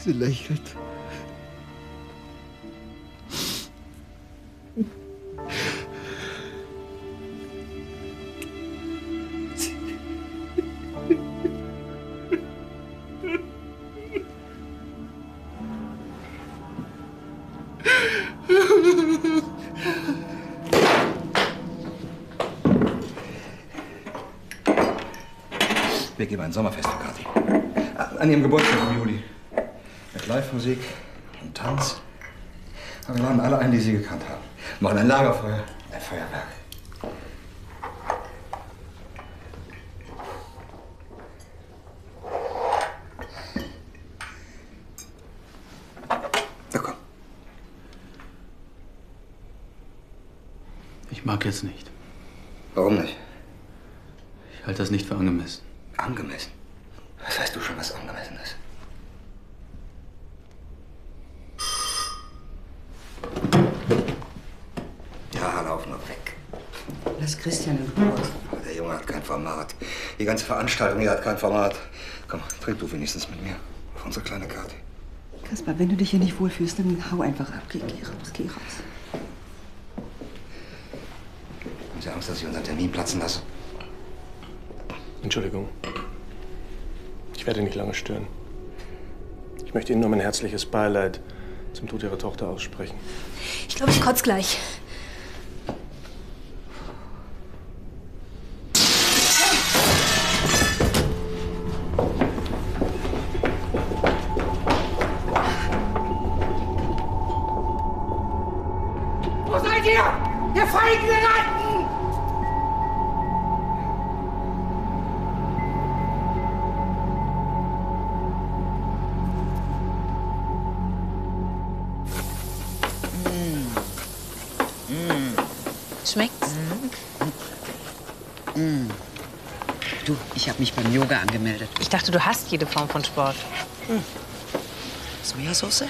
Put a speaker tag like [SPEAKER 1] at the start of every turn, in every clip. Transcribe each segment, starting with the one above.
[SPEAKER 1] Sie lächelt.
[SPEAKER 2] Wir geben ein Sommerfest für Kathi. An ihrem Geburtstag im Juli. Mit Live-Musik und Tanz. Aber wir laden alle ein, die sie gekannt haben. Wir machen ein Lagerfeuer, ein Feuerwerk. Na komm.
[SPEAKER 3] Ich mag jetzt nicht.
[SPEAKER 2] Warum nicht?
[SPEAKER 3] Ich halte das nicht für angemessen.
[SPEAKER 2] Angemessen? Was weißt du schon, was angemessen ist? Ja, lauf nur weg.
[SPEAKER 4] Lass Christian in Ruhe.
[SPEAKER 2] Der Junge hat kein Format. Die ganze Veranstaltung hier hat kein Format. Komm, trink du wenigstens mit mir. Auf unsere kleine Kathi.
[SPEAKER 4] Kaspar, wenn du dich hier nicht wohlfühlst, dann hau einfach ab. Geh raus, geh raus.
[SPEAKER 2] Haben Sie Angst, dass ich unseren Termin platzen lasse?
[SPEAKER 5] Entschuldigung. Ich werde nicht lange stören. Ich möchte Ihnen nur mein herzliches Beileid zum Tod Ihrer Tochter aussprechen.
[SPEAKER 6] Ich glaube, ich kotze gleich.
[SPEAKER 7] Wo seid ihr? Ihr feigen Ratten!
[SPEAKER 6] Schmeckt's?
[SPEAKER 4] Du, ich habe mich beim Yoga angemeldet.
[SPEAKER 6] Ich dachte, du hast jede Form von Sport.
[SPEAKER 4] Sojasauce?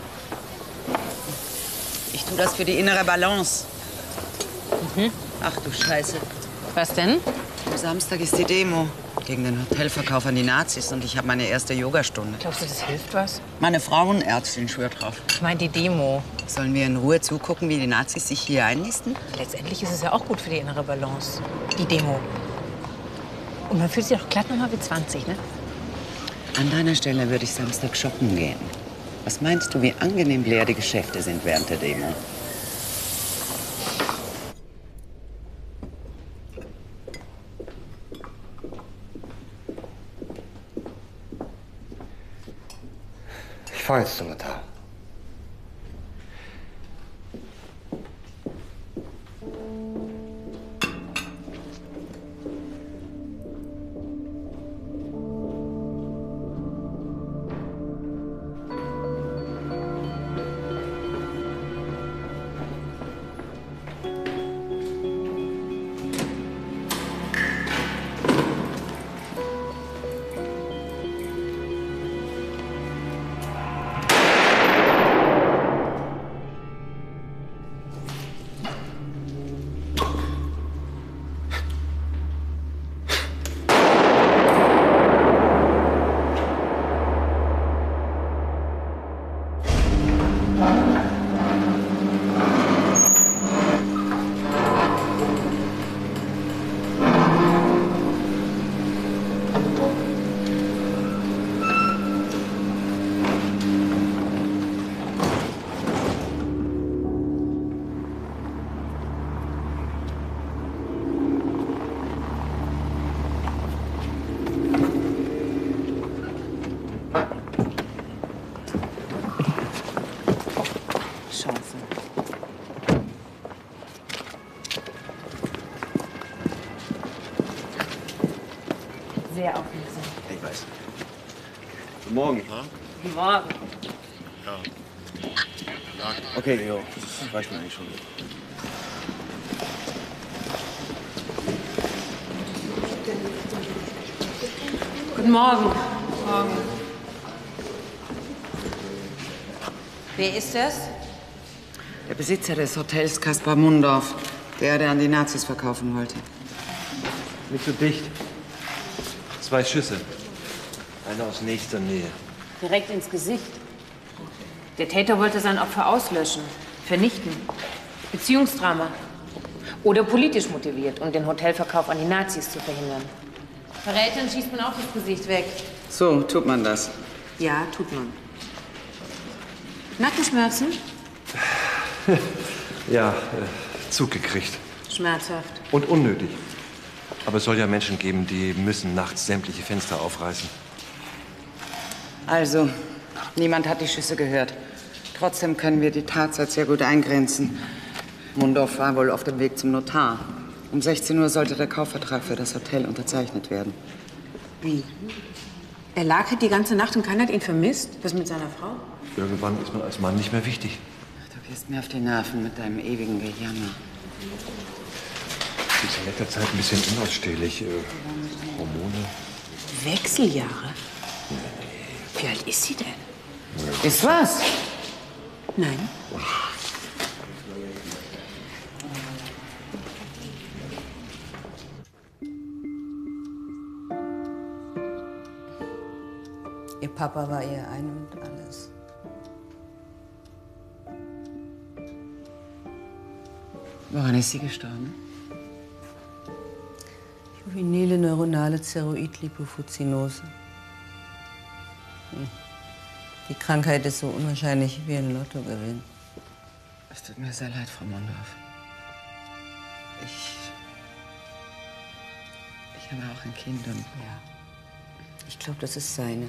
[SPEAKER 4] Ich tue das für die innere Balance. Ach du Scheiße.
[SPEAKER 6] Was denn?
[SPEAKER 4] Am Samstag ist die Demo gegen den Hotelverkauf an die Nazis und ich habe meine erste Yogastunde.
[SPEAKER 6] Glaubst du, das hilft was?
[SPEAKER 4] Meine Frauenärztin schwört drauf.
[SPEAKER 6] Ich meine die Demo.
[SPEAKER 4] Sollen wir in Ruhe zugucken, wie die Nazis sich hier einnisten?
[SPEAKER 6] Letztendlich ist es ja auch gut für die innere Balance. Die Demo. Und man fühlt sich auch glatt nochmal wie 20, ne?
[SPEAKER 4] An deiner Stelle würde ich Samstag shoppen gehen. Was meinst du, wie angenehm leer die Geschäfte sind während der Demo?
[SPEAKER 2] Ich fahr jetzt zum Notar.
[SPEAKER 4] Chance.
[SPEAKER 6] Sehr aufmerksam.
[SPEAKER 2] Ich weiß.
[SPEAKER 5] Guten Morgen.
[SPEAKER 6] Guten Morgen.
[SPEAKER 5] Okay, jo, das reicht mir eigentlich schon.
[SPEAKER 6] Guten Morgen. Morgen. Wer ist das?
[SPEAKER 4] Der Besitzer des Hotels Kaspar Mundorf. Der an die Nazis verkaufen wollte.
[SPEAKER 8] Nicht so dicht. 2 Schüsse. Einer aus nächster Nähe.
[SPEAKER 6] Direkt ins Gesicht.
[SPEAKER 1] Der Täter wollte sein Opfer auslöschen, vernichten. Beziehungsdrama. Oder politisch motiviert, um den Hotelverkauf an die Nazis zu verhindern. Verrätern schießt man auch das Gesicht weg.
[SPEAKER 4] So tut man das.
[SPEAKER 1] Ja, tut man. Nackenschmerzen?
[SPEAKER 9] Ja, Zug gekriegt.
[SPEAKER 1] Schmerzhaft.
[SPEAKER 9] Und unnötig. Aber es soll ja Menschen geben, die müssen nachts sämtliche Fenster aufreißen.
[SPEAKER 4] Also, niemand hat die Schüsse gehört. Trotzdem können wir die Tatzeit sehr gut eingrenzen. Mundorf war wohl auf dem Weg zum Notar. Um 16 Uhr sollte der Kaufvertrag für das Hotel unterzeichnet werden.
[SPEAKER 1] Wie? Er lag halt die ganze Nacht und keiner hat ihn vermisst? Was mit seiner Frau?
[SPEAKER 9] Irgendwann ist man als Mann nicht mehr wichtig.
[SPEAKER 4] Du gehst mir auf die Nerven mit deinem ewigen Gejammer.
[SPEAKER 9] Sie ist in letzter Zeit ein bisschen unausstehlich. Hormone.
[SPEAKER 1] Wechseljahre? Wie alt ist sie denn?
[SPEAKER 4] Ist was?
[SPEAKER 1] Nein.
[SPEAKER 10] Ihr Papa war ihr ein und alles.
[SPEAKER 4] Woran ist sie gestorben?
[SPEAKER 10] Juvenile neuronale Zeroid-Lipofuszinose. Die Krankheit ist so unwahrscheinlich wie ein Lottogewinn.
[SPEAKER 4] Es tut mir sehr leid, Frau Mondorf. Ich habe auch ein Kind und...
[SPEAKER 10] Ja. Ich glaube, das ist seine.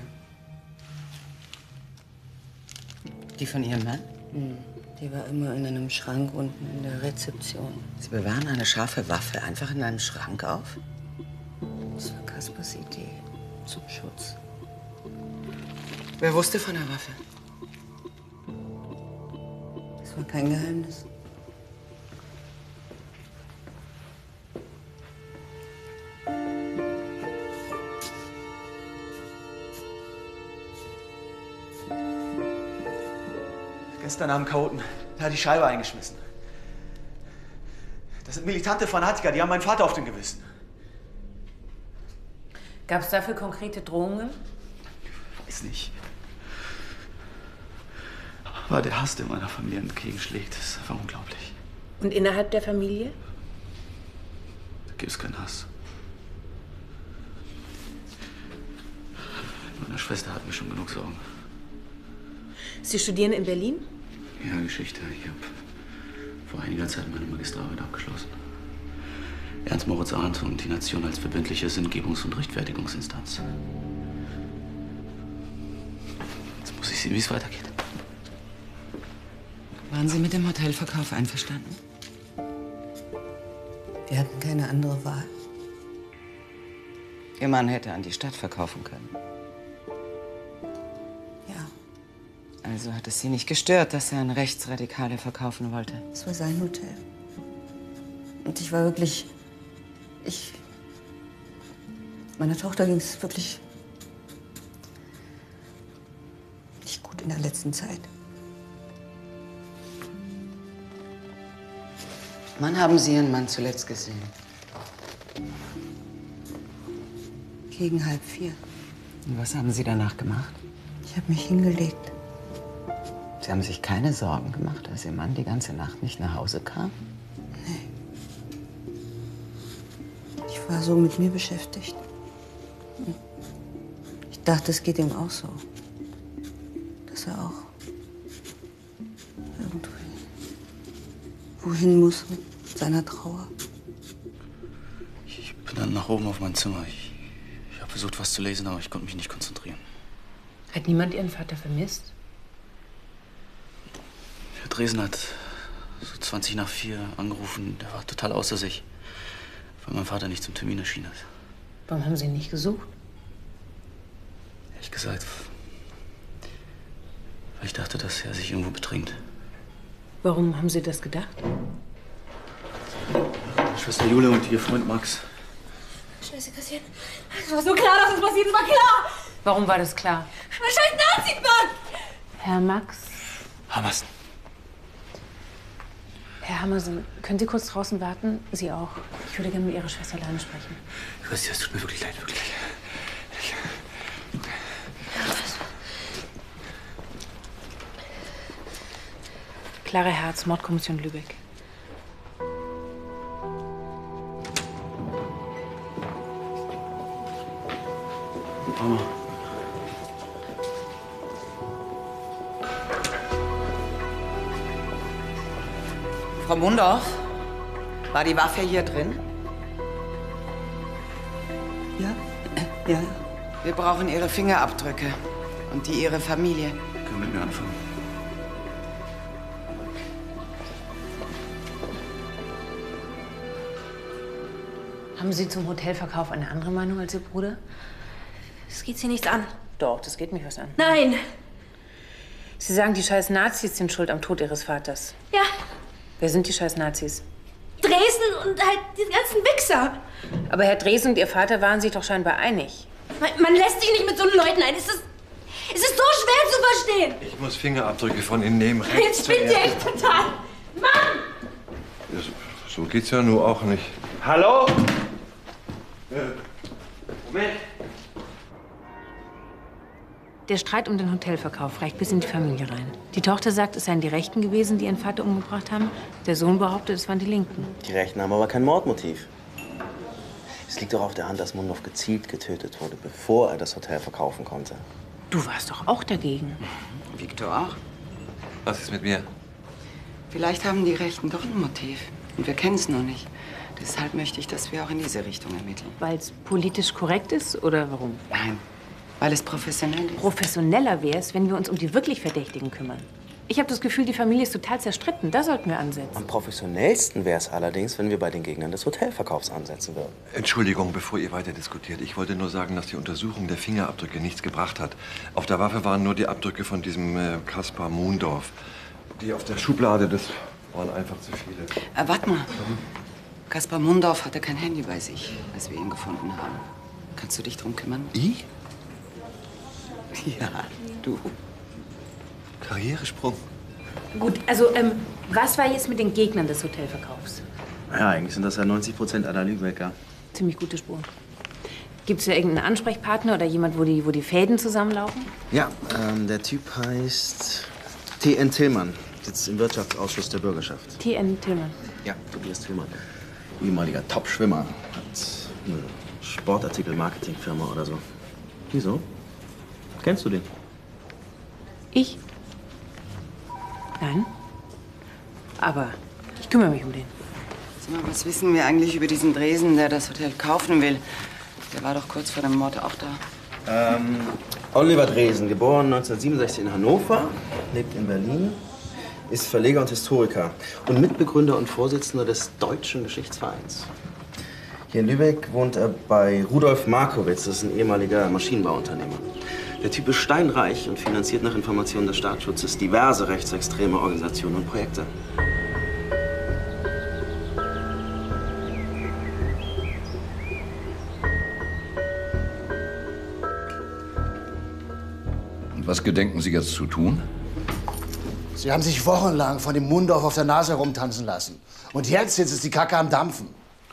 [SPEAKER 4] Die von Ihrem Mann?
[SPEAKER 10] Die war immer in einem Schrank unten in der Rezeption.
[SPEAKER 4] Sie bewahren eine scharfe Waffe einfach in einem Schrank auf?
[SPEAKER 10] Das war Kaspers Idee. Zum Schutz.
[SPEAKER 4] Wer wusste von der Waffe?
[SPEAKER 10] Das war kein Geheimnis.
[SPEAKER 11] Gestern am Chaoten, der hat die Scheibe eingeschmissen. Das sind militante Fanatiker, die haben meinen Vater auf dem Gewissen.
[SPEAKER 1] Gab es dafür konkrete Drohungen?
[SPEAKER 3] Weiß nicht. Aber der Hass, der meiner Familie entgegenschlägt, ist einfach unglaublich.
[SPEAKER 1] Und innerhalb der Familie?
[SPEAKER 3] Da gibt es keinen Hass. Meine Schwester hat mir schon genug Sorgen.
[SPEAKER 1] Sie studieren in Berlin?
[SPEAKER 3] Ja, Geschichte. Ich habe vor einiger Zeit meine Magisterarbeit abgeschlossen. Ernst Moritz Arndt und die Nation als verbindliche Sinngebungs- und Rechtfertigungsinstanz. Jetzt muss ich sehen, wie es weitergeht.
[SPEAKER 4] Waren Sie mit dem Hotelverkauf einverstanden?
[SPEAKER 10] Wir hatten keine andere Wahl.
[SPEAKER 4] Ihr Mann hätte an die Stadt verkaufen können.
[SPEAKER 10] Ja,
[SPEAKER 4] Also hat es Sie nicht gestört, dass er an Rechtsradikale verkaufen wollte?
[SPEAKER 10] es war sein Hotel. Und ich war wirklich... Meiner Tochter ging es wirklich nicht gut in der letzten Zeit.
[SPEAKER 4] Wann haben Sie Ihren Mann zuletzt gesehen?
[SPEAKER 10] Gegen 3:30.
[SPEAKER 4] Und was haben Sie danach gemacht?
[SPEAKER 10] Ich habe mich hingelegt.
[SPEAKER 4] Sie haben sich keine Sorgen gemacht, als Ihr Mann die ganze Nacht nicht nach Hause kam?
[SPEAKER 10] Ich war so mit mir beschäftigt. Ich dachte, es geht ihm auch so. Dass er auch wohin muss mit seiner Trauer.
[SPEAKER 3] Ich bin dann nach oben auf mein Zimmer. Ich habe versucht, was zu lesen, aber ich konnte mich nicht konzentrieren.
[SPEAKER 1] Hat niemand Ihren Vater vermisst?
[SPEAKER 3] Herr Dresen hat so 4:20 angerufen. Der war total außer sich, weil mein Vater nicht zum Termin erschienen ist.
[SPEAKER 1] Warum haben Sie ihn nicht gesucht?
[SPEAKER 3] Ehrlich gesagt, weil ich dachte, dass er sich irgendwo betrinkt.
[SPEAKER 1] Warum haben Sie das gedacht?
[SPEAKER 3] Schwester Jule und ihr Freund Max.
[SPEAKER 12] Scheiße, Christian. Es war so klar, dass es passiert. Es war klar.
[SPEAKER 1] Warum war das klar?
[SPEAKER 12] Mein scheiß Nazi-Mann!
[SPEAKER 1] Herr Max?
[SPEAKER 3] Hammersen.
[SPEAKER 1] Herr Hammersen, können Sie kurz draußen warten? Sie auch. Ich würde gerne mit Ihrer Schwester alleine sprechen.
[SPEAKER 3] Christian, es tut mir wirklich leid, wirklich.
[SPEAKER 1] Clara Herz, Mordkommission Lübeck.
[SPEAKER 3] Mama.
[SPEAKER 4] Frau Mundorf, war die Waffe hier drin? Ja? Ja. Wir brauchen Ihre Fingerabdrücke und die Ihrer Familie.
[SPEAKER 3] Können wir mit mir anfangen?
[SPEAKER 1] Haben Sie zum Hotelverkauf eine andere Meinung als Ihr Bruder?
[SPEAKER 12] Das geht Sie nichts an.
[SPEAKER 1] Doch, das geht mich was an.
[SPEAKER 12] Nein.
[SPEAKER 1] Sie sagen, die scheiß Nazis sind schuld am Tod Ihres Vaters.
[SPEAKER 12] Ja,
[SPEAKER 1] Wer sind die scheiß Nazis?
[SPEAKER 12] Dresden und halt die ganzen Wichser.
[SPEAKER 1] Aber Herr Dresen und Ihr Vater waren sich doch scheinbar einig.
[SPEAKER 12] Man lässt sich nicht mit so Leuten ein. Es ist so schwer zu verstehen.
[SPEAKER 9] Ich muss Fingerabdrücke von Ihnen nehmen.
[SPEAKER 12] Jetzt spinnt ihr echt total. Mann!
[SPEAKER 9] Ja, so geht's ja nur auch nicht.
[SPEAKER 11] Hallo? Moment.
[SPEAKER 1] Der Streit um den Hotelverkauf reicht bis in die Familie rein. Die Tochter sagt, es seien die Rechten gewesen, die ihren Vater umgebracht haben. Der Sohn behauptet, es waren die Linken.
[SPEAKER 13] Die Rechten haben aber kein Mordmotiv. Es liegt doch auf der Hand, dass Mundorf gezielt getötet wurde, bevor er das Hotel verkaufen konnte.
[SPEAKER 1] Du warst doch auch dagegen.
[SPEAKER 4] Viktor auch.
[SPEAKER 9] Was ist mit mir?
[SPEAKER 4] Vielleicht haben die Rechten doch ein Motiv. Und wir kennen es noch nicht. Deshalb möchte ich, dass wir auch in diese Richtung ermitteln.
[SPEAKER 1] Weil es politisch korrekt ist oder warum?
[SPEAKER 4] Nein, weil es professionell ist.
[SPEAKER 1] Professioneller wäre es, wenn wir uns um die wirklich Verdächtigen kümmern. Ich habe das Gefühl, die Familie ist total zerstritten. Da sollten wir ansetzen.
[SPEAKER 13] Am professionellsten wäre es allerdings, wenn wir bei den Gegnern des Hotelverkaufs ansetzen würden.
[SPEAKER 9] Entschuldigung, bevor ihr weiter diskutiert. Ich wollte nur sagen, dass die Untersuchung der Fingerabdrücke nichts gebracht hat. Auf der Waffe waren nur die Abdrücke von diesem Kaspar Mundorf. Die auf der Schublade, das waren einfach zu viele.
[SPEAKER 4] Warte mal. Kaspar Mundorf hatte kein Handy bei sich, als wir ihn gefunden haben. Kannst du dich drum kümmern?
[SPEAKER 9] Ich?
[SPEAKER 4] Ja, du.
[SPEAKER 9] Karrieresprung.
[SPEAKER 1] Gut, also, was war jetzt mit den Gegnern des Hotelverkaufs?
[SPEAKER 13] Ja, eigentlich sind das ja 90% aller Lübecker.
[SPEAKER 1] Ziemlich gute Spuren. Gibt es da irgendeinen Ansprechpartner oder jemand, wo die Fäden zusammenlaufen?
[SPEAKER 13] Ja, der Typ heißt T.N. Tillmann, sitzt im Wirtschaftsausschuss der Bürgerschaft.
[SPEAKER 1] T.N. Tillmann.
[SPEAKER 13] Ja, Tobias Tillmann. Ehemaliger Top-Schwimmer. Hat eine Sportartikel-Marketing-Firma oder so. Wieso? Kennst du den?
[SPEAKER 1] Ich? Nein. Aber ich kümmere mich um den.
[SPEAKER 4] Sag mal, was wissen wir eigentlich über diesen Dresen, der das Hotel kaufen will? Der war doch kurz vor dem Mord auch da.
[SPEAKER 13] Oliver Dresen, geboren 1967 in Hannover, lebt in Berlin, ist Verleger und Historiker und Mitbegründer und Vorsitzender des Deutschen Geschichtsvereins. Hier in Lübeck wohnt er bei Rudolf Markowitz, das ist ein ehemaliger Maschinenbauunternehmer. Der Typ ist steinreich und finanziert nach Informationen des Staatsschutzes diverse rechtsextreme Organisationen und Projekte.
[SPEAKER 14] Und was gedenken Sie jetzt zu tun?
[SPEAKER 15] Sie haben sich wochenlang von dem Mundorf auf der Nase herumtanzen lassen. Und jetzt ist die Kacke am Dampfen.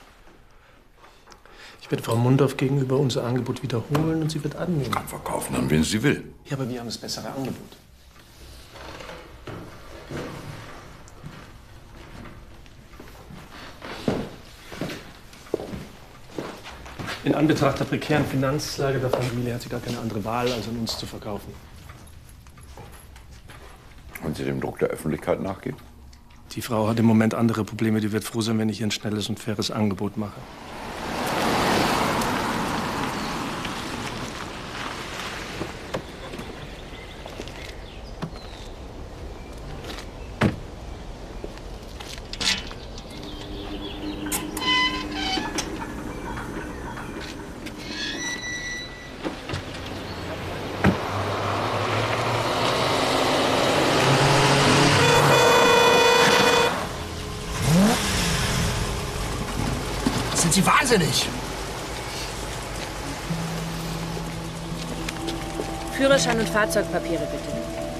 [SPEAKER 5] Ich werde Frau Mundorf gegenüber unser Angebot wiederholen und sie wird annehmen.
[SPEAKER 14] Kann verkaufen, an wen sie will.
[SPEAKER 5] Ja, aber wir haben das bessere Angebot. In Anbetracht der prekären Finanzlage der Familie hat sie gar keine andere Wahl, als an uns zu verkaufen.
[SPEAKER 14] Und Sie dem Druck der Öffentlichkeit nachgehen?
[SPEAKER 5] Die Frau hat im Moment andere Probleme. Die wird froh sein, wenn ich ihr ein schnelles und faires Angebot mache.
[SPEAKER 15] Sind Sie wahnsinnig?
[SPEAKER 1] Führerschein und Fahrzeugpapiere, bitte.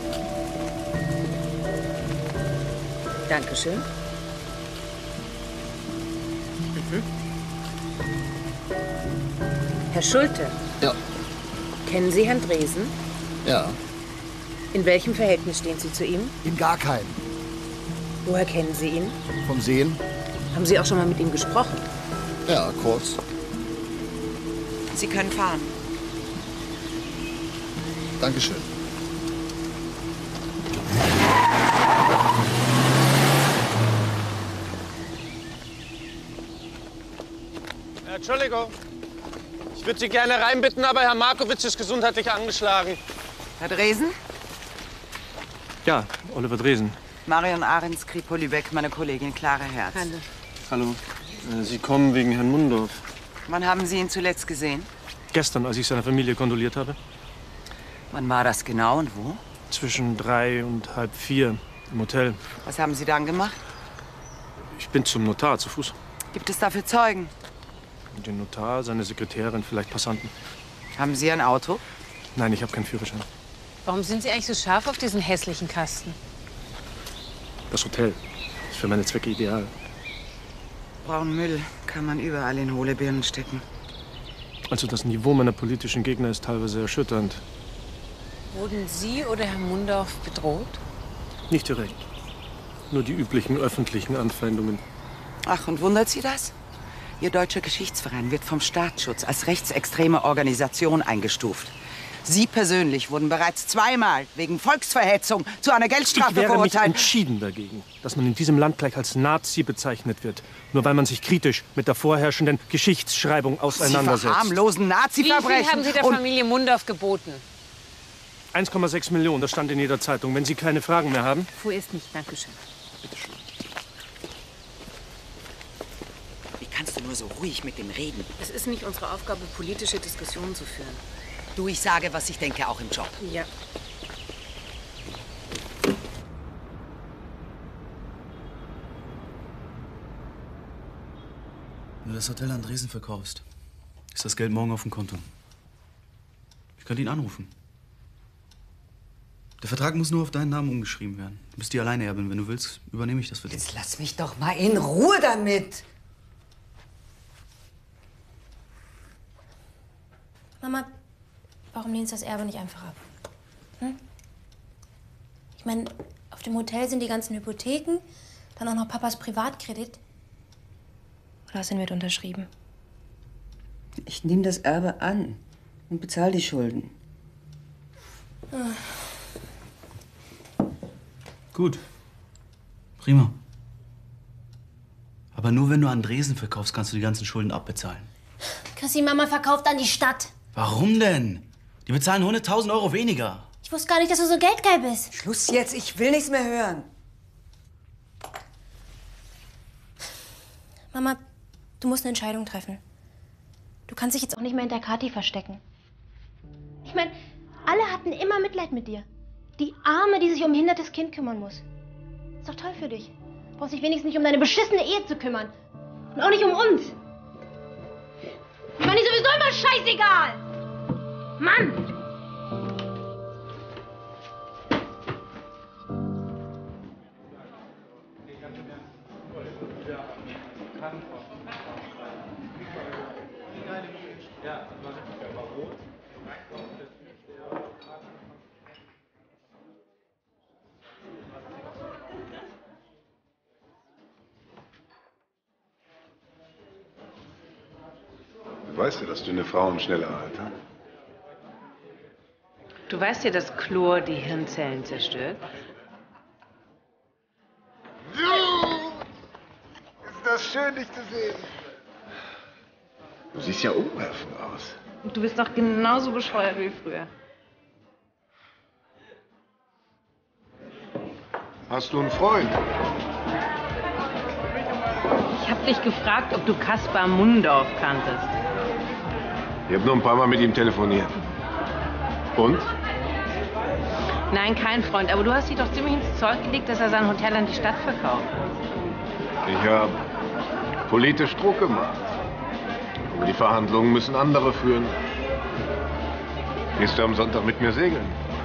[SPEAKER 1] Dankeschön. Herr Schulte.
[SPEAKER 15] Ja.
[SPEAKER 1] Kennen Sie Herrn Dresen?
[SPEAKER 15] Ja.
[SPEAKER 1] In welchem Verhältnis stehen Sie zu ihm?
[SPEAKER 15] In gar keinem.
[SPEAKER 6] Woher kennen Sie ihn?
[SPEAKER 15] Vom Sehen?
[SPEAKER 6] Haben Sie auch schon mal mit ihm gesprochen?
[SPEAKER 15] Ja, kurz.
[SPEAKER 4] Sie können fahren.
[SPEAKER 15] Dankeschön.
[SPEAKER 5] Entschuldigung. Ich würde Sie gerne reinbitten, aber Herr Markowitsch ist gesundheitlich angeschlagen.
[SPEAKER 4] Herr Dresen?
[SPEAKER 5] Ja, Oliver Dresen.
[SPEAKER 4] Marion Ahrens, Kripolibeck, meine Kollegin Clara Herz.
[SPEAKER 6] Hallo.
[SPEAKER 5] Hallo. Sie kommen wegen Herrn Mundorf.
[SPEAKER 4] Wann haben Sie ihn zuletzt gesehen?
[SPEAKER 5] Gestern, als ich seiner Familie kondoliert habe.
[SPEAKER 4] Wann war das genau und wo?
[SPEAKER 5] Zwischen 3 und halb 4 im Hotel.
[SPEAKER 4] Was haben Sie dann gemacht?
[SPEAKER 5] Ich bin zum Notar zu Fuß.
[SPEAKER 4] Gibt es dafür Zeugen?
[SPEAKER 5] Den Notar, seine Sekretärin, vielleicht Passanten.
[SPEAKER 4] Haben Sie ein Auto?
[SPEAKER 5] Nein, ich habe keinen Führerschein.
[SPEAKER 6] Warum sind Sie eigentlich so scharf auf diesen hässlichen Kasten?
[SPEAKER 5] Das Hotel ist für meine Zwecke ideal.
[SPEAKER 4] Braunen Müll kann man überall in hohle Birnen stecken.
[SPEAKER 5] Also das Niveau meiner politischen Gegner ist teilweise erschütternd.
[SPEAKER 6] Wurden Sie oder Herr Mundorf bedroht?
[SPEAKER 5] Nicht direkt. Nur die üblichen öffentlichen Anfeindungen.
[SPEAKER 4] Ach, und wundert Sie das? Ihr Deutscher Geschichtsverein wird vom Staatsschutz als rechtsextreme Organisation eingestuft. Sie persönlich wurden bereits zweimal wegen Volksverhetzung zu einer Geldstrafe
[SPEAKER 5] Ich wehre mich
[SPEAKER 4] verurteilt.
[SPEAKER 5] entschieden dagegen, dass man in diesem Land gleich als Nazi bezeichnet wird. Nur weil man sich kritisch mit der vorherrschenden Geschichtsschreibung auseinandersetzt.
[SPEAKER 4] Sie verharmlosen Nazi-Verbrechen.
[SPEAKER 6] Wie viel haben Sie der Familie Mundorf geboten?
[SPEAKER 5] 1,6 Millionen, das stand in jeder Zeitung. Wenn Sie keine Fragen mehr haben.
[SPEAKER 6] Vorerst nicht, dankeschön.
[SPEAKER 5] Bitteschön.
[SPEAKER 4] Wie kannst du nur so ruhig mit dem reden?
[SPEAKER 1] Es ist nicht unsere Aufgabe, politische Diskussionen zu führen.
[SPEAKER 4] Du, ich sage, was ich denke, auch im Job.
[SPEAKER 1] Ja.
[SPEAKER 3] Wenn du das Hotel an Dresen verkaufst, ist das Geld morgen auf dem Konto. Ich könnte ihn anrufen. Der Vertrag muss nur auf deinen Namen umgeschrieben werden. Du bist die Alleinerbin. Wenn du willst, übernehme ich das für dich.
[SPEAKER 10] Jetzt lass mich doch mal in Ruhe damit.
[SPEAKER 12] Mama, warum lehnst du das Erbe nicht einfach ab? Hm? Ich meine, auf dem Hotel sind die ganzen Hypotheken, dann auch noch Papas Privatkredit. Oder hast du ihn mit unterschrieben?
[SPEAKER 10] Ich nehme das Erbe an und bezahle die Schulden.
[SPEAKER 3] Gut. Prima. Aber nur wenn du an Dresen verkaufst, kannst du die ganzen Schulden abbezahlen.
[SPEAKER 12] Chrissy, Mama verkauft an die Stadt.
[SPEAKER 3] Warum denn? Die bezahlen 100.000 Euro weniger.
[SPEAKER 12] Ich wusste gar nicht, dass du so geldgeil bist.
[SPEAKER 10] Schluss jetzt, ich will nichts mehr hören.
[SPEAKER 12] Mama, du musst eine Entscheidung treffen. Du kannst dich jetzt auch nicht mehr hinter Kathi verstecken. Ich meine, alle hatten immer Mitleid mit dir. Die Arme, die sich um ein behindertes Kind kümmern muss. Ist doch toll für dich. Du brauchst dich wenigstens nicht um deine beschissene Ehe zu kümmern. Und auch nicht um uns. Ich meine, sowieso immer scheißegal. Mann!
[SPEAKER 16] Du weißt ja, dass dünne Frauen schneller altern.
[SPEAKER 1] Du weißt ja, dass Chlor die Hirnzellen zerstört.
[SPEAKER 16] Ist das schön, dich zu sehen. Du siehst ja umwerfend aus.
[SPEAKER 1] Du bist doch genauso bescheuert wie früher.
[SPEAKER 16] Hast du einen Freund?
[SPEAKER 1] Ich hab dich gefragt, ob du Kaspar Mundorf kanntest.
[SPEAKER 16] Ich habe nur ein paar Mal mit ihm telefoniert. Und?
[SPEAKER 1] Nein, kein Freund. Aber du hast dich doch ziemlich ins Zeug gelegt, dass er sein Hotel an die Stadt verkauft.
[SPEAKER 16] Ich habe politisch Druck gemacht. Aber die Verhandlungen müssen andere führen. Gehst du am Sonntag mit mir segeln?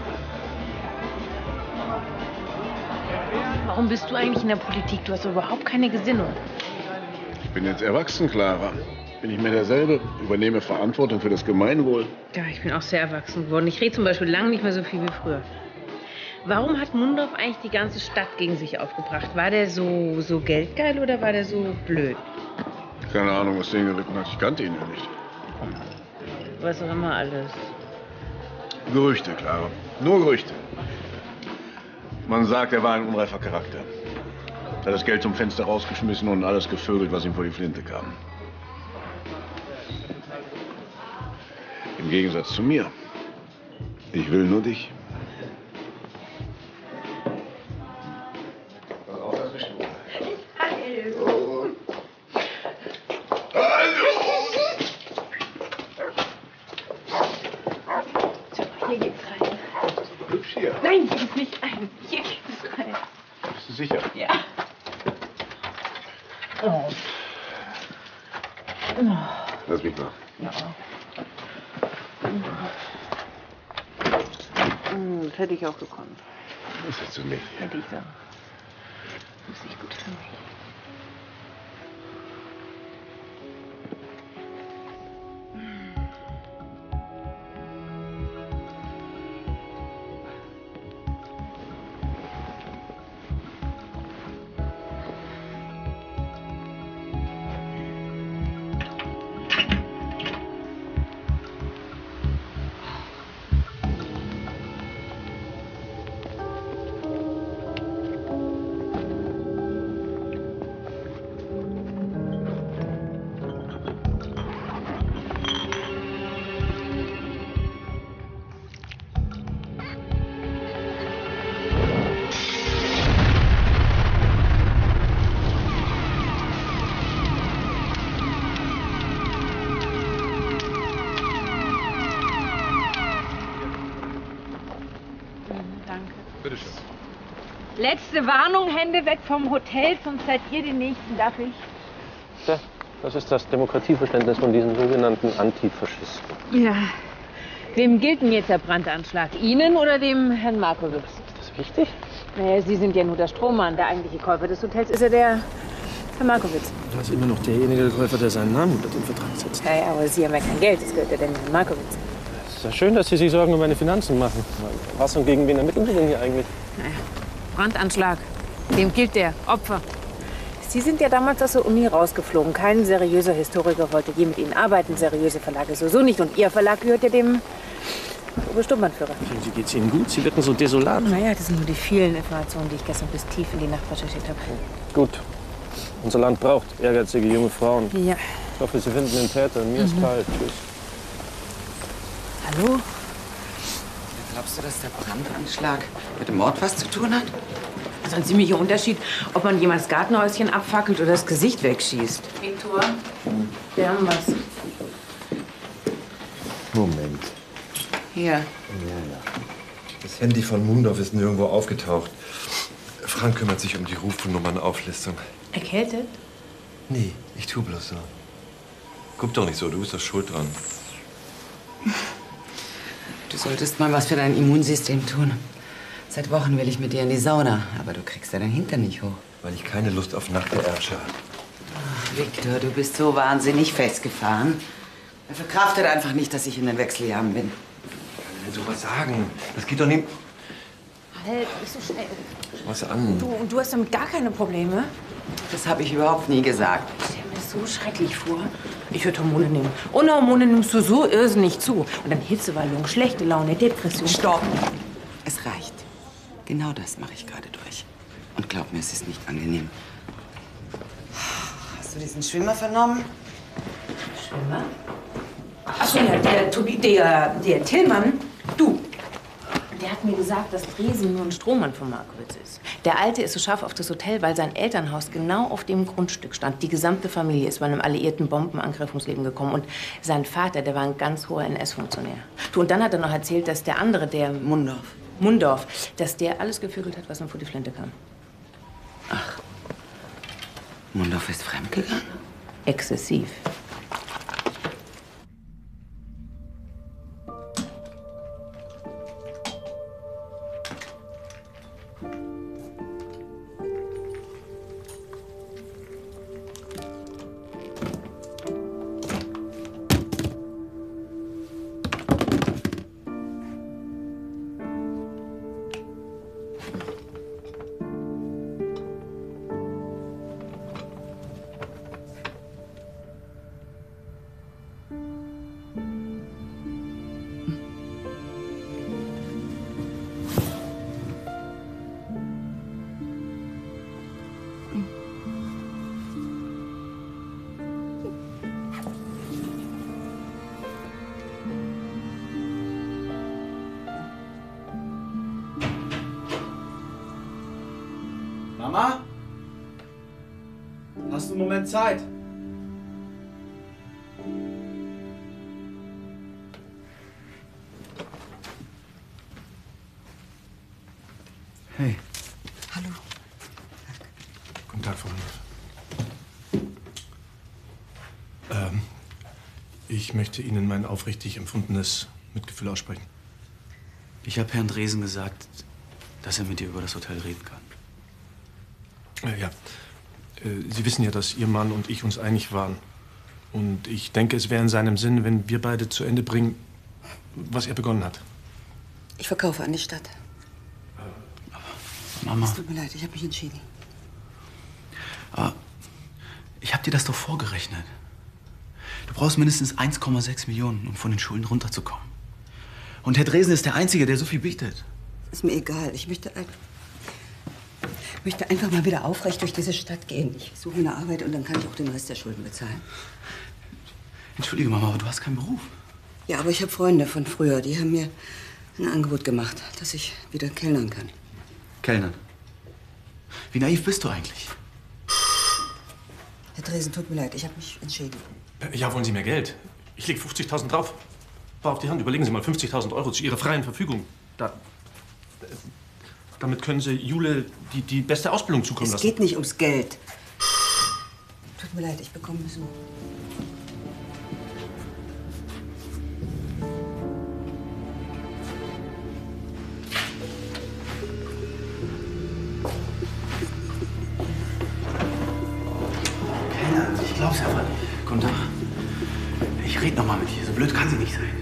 [SPEAKER 1] Warum bist du eigentlich in der Politik? Du hast überhaupt keine Gesinnung.
[SPEAKER 16] Ich bin jetzt erwachsen, Clara. Bin ich mir derselbe, übernehme Verantwortung für das Gemeinwohl.
[SPEAKER 1] Ja, ich bin auch sehr erwachsen geworden. Ich rede zum Beispiel lange nicht mehr so viel wie früher. Warum hat Mundorf eigentlich die ganze Stadt gegen sich aufgebracht? War der so geldgeil oder war der so blöd?
[SPEAKER 16] Keine Ahnung, was den geritten hat. Ich kannte ihn ja nicht.
[SPEAKER 1] Was auch immer alles.
[SPEAKER 16] Gerüchte, Clara. Nur Gerüchte. Man sagt, er war ein unreifer Charakter. Er hat das Geld zum Fenster rausgeschmissen und alles gevögelt, was ihm vor die Flinte kam. Im Gegensatz zu mir. Ich will nur dich. Pass auf, das bist du.
[SPEAKER 7] Hallo.
[SPEAKER 6] So, hier geht's rein.
[SPEAKER 16] Hübsch hier.
[SPEAKER 6] Nein, hier geht's nicht rein. Hier geht's rein.
[SPEAKER 16] Bist du sicher?
[SPEAKER 6] Ja. Oh.
[SPEAKER 16] Lass mich mal.
[SPEAKER 6] Ja. Das hätte ich auch gekonnt.
[SPEAKER 16] Das ist zu nicht.
[SPEAKER 6] Hätte ich sagen. Das ist nicht gut für mich.
[SPEAKER 16] Bitteschön.
[SPEAKER 6] Letzte Warnung, Hände weg vom Hotel, sonst seid ihr die Nächsten, darf ich?
[SPEAKER 5] Ja, das ist das Demokratieverständnis von diesen sogenannten Antifaschisten.
[SPEAKER 1] Ja. Wem gilt denn jetzt der Brandanschlag? Ihnen oder dem Herrn Markowitz?
[SPEAKER 5] Ist das wichtig?
[SPEAKER 1] Naja, Sie sind ja nur der Strohmann. Der eigentliche Käufer des Hotels ist ja der Herr Markowitz.
[SPEAKER 5] Da ist immer noch derjenige Käufer, der seinen Namen unter den Vertrag setzt.
[SPEAKER 1] Ja, aber Sie haben ja kein Geld. Das gehört ja dem Herrn Markowitz.
[SPEAKER 5] Es ist ja schön, dass Sie sich Sorgen um meine Finanzen machen. Was und gegen wen ermitteln Sie denn hier eigentlich?
[SPEAKER 1] Naja, Brandanschlag. Wem gilt der? Opfer. Sie sind ja damals aus der Uni rausgeflogen. Kein seriöser Historiker wollte je mit Ihnen arbeiten. Seriöse Verlage sowieso nicht. Und Ihr Verlag gehört ja dem Obersturmbannführer.
[SPEAKER 5] Sie geht's Ihnen gut? Sie wirken so desolat.
[SPEAKER 1] Naja, das sind nur die vielen Informationen, die ich gestern bis tief in die Nacht recherchiert habe.
[SPEAKER 5] Gut. Unser Land braucht ehrgeizige junge Frauen.
[SPEAKER 1] Ja.
[SPEAKER 5] Ich hoffe, Sie finden den Täter. Mir ist kalt. Tschüss.
[SPEAKER 4] Hallo? Glaubst du, dass der Brandanschlag mit dem Mord was zu tun hat?
[SPEAKER 1] Das ist ein ziemlicher Unterschied, ob man jemand das Gartenhäuschen abfackelt oder das Gesicht wegschießt. Viktor, wir haben was.
[SPEAKER 9] Moment.
[SPEAKER 4] Hier.
[SPEAKER 9] Ja. Das Handy von Mundorf ist nirgendwo aufgetaucht. Frank kümmert sich um die Rufnummernauflistung.
[SPEAKER 1] Erkältet?
[SPEAKER 9] Nee, ich tu bloß so. Guck doch nicht so, du bist doch schuld dran.
[SPEAKER 4] Du solltest mal was für dein Immunsystem tun. Seit Wochen will ich mit dir in die Sauna, aber du kriegst ja deinen Hintern nicht hoch.
[SPEAKER 9] Weil ich keine Lust auf Nachterärsche habe.
[SPEAKER 4] Ach, Viktor, du bist so wahnsinnig festgefahren. Er verkraftet einfach nicht, dass ich in den Wechseljahren bin.
[SPEAKER 9] Ich kann sowas sagen. Das geht doch nicht.
[SPEAKER 1] Halt, nicht so schnell.
[SPEAKER 9] Was an?
[SPEAKER 1] Und du hast damit gar keine Probleme?
[SPEAKER 4] Das habe ich überhaupt nie gesagt.
[SPEAKER 1] Ich stelle mir das so schrecklich vor. Ich würde Hormone nehmen. Ohne Hormone nimmst du so irrsinnig zu. Und dann Hitzewallung, schlechte Laune, Depression.
[SPEAKER 4] Stopp! Es reicht. Genau das mache ich gerade durch. Und glaub mir, es ist nicht angenehm. Hast du diesen Schwimmer vernommen?
[SPEAKER 1] Schwimmer? Ach so, ja, der Tillmann. Du. Der hat mir gesagt, dass Dresen nur ein Strohmann von Markowitz ist. Der Alte ist so scharf auf das Hotel, weil sein Elternhaus genau auf dem Grundstück stand. Die gesamte Familie ist bei einem alliierten Bombenangriff ums Leben gekommen. Und sein Vater, der war ein ganz hoher NS-Funktionär. Du, und dann hat er noch erzählt, dass der andere, der Mundorf, dass der alles gevögelt hat, was ihm vor die Flinte kam.
[SPEAKER 4] Ach, Mundorf ist fremdgegangen?
[SPEAKER 1] Exzessiv.
[SPEAKER 13] Mama? Hast du einen Moment Zeit?
[SPEAKER 3] Hey.
[SPEAKER 10] Hallo.
[SPEAKER 5] Guten Tag, Frau Mundorf. Ich möchte Ihnen mein aufrichtig empfundenes Mitgefühl aussprechen.
[SPEAKER 3] Ich habe Herrn Dresen gesagt, dass er mit dir über das Hotel reden kann.
[SPEAKER 5] Ja. Sie wissen ja, dass Ihr Mann und ich uns einig waren. Und ich denke, es wäre in seinem Sinn, wenn wir beide zu Ende bringen, was er begonnen hat.
[SPEAKER 10] Ich verkaufe an die Stadt.
[SPEAKER 3] Mama.
[SPEAKER 10] Es tut mir leid, ich habe mich entschieden.
[SPEAKER 3] Aber ich habe dir das doch vorgerechnet. Du brauchst mindestens 1,6 Millionen, um von den Schulden runterzukommen. Und Herr Dresen ist der Einzige, der so viel bietet.
[SPEAKER 10] Ist mir egal. Ich möchte einfach mal wieder aufrecht durch diese Stadt gehen. Ich suche eine Arbeit und dann kann ich auch den Rest der Schulden bezahlen.
[SPEAKER 3] Entschuldige, Mama, aber du hast keinen Beruf.
[SPEAKER 10] Ja, aber ich habe Freunde von früher, die haben mir ein Angebot gemacht, dass ich wieder kellnern kann.
[SPEAKER 3] Kellnern? Wie naiv bist du eigentlich?
[SPEAKER 10] Herr Dresen, tut mir leid, ich habe mich entschieden.
[SPEAKER 5] Ja, wollen Sie mehr Geld? Ich lege 50.000 drauf. War auf die Hand. Überlegen Sie mal, 50.000 Euro zu Ihrer freien Verfügung. Damit können Sie Jule die beste Ausbildung zukommen lassen.
[SPEAKER 10] Es geht nicht ums Geld. Tut mir leid, ich bekomme Besuch.
[SPEAKER 3] Ich glaub's einfach nicht. Guten Tag. Ich rede noch mal mit dir. So blöd kann sie nicht sein.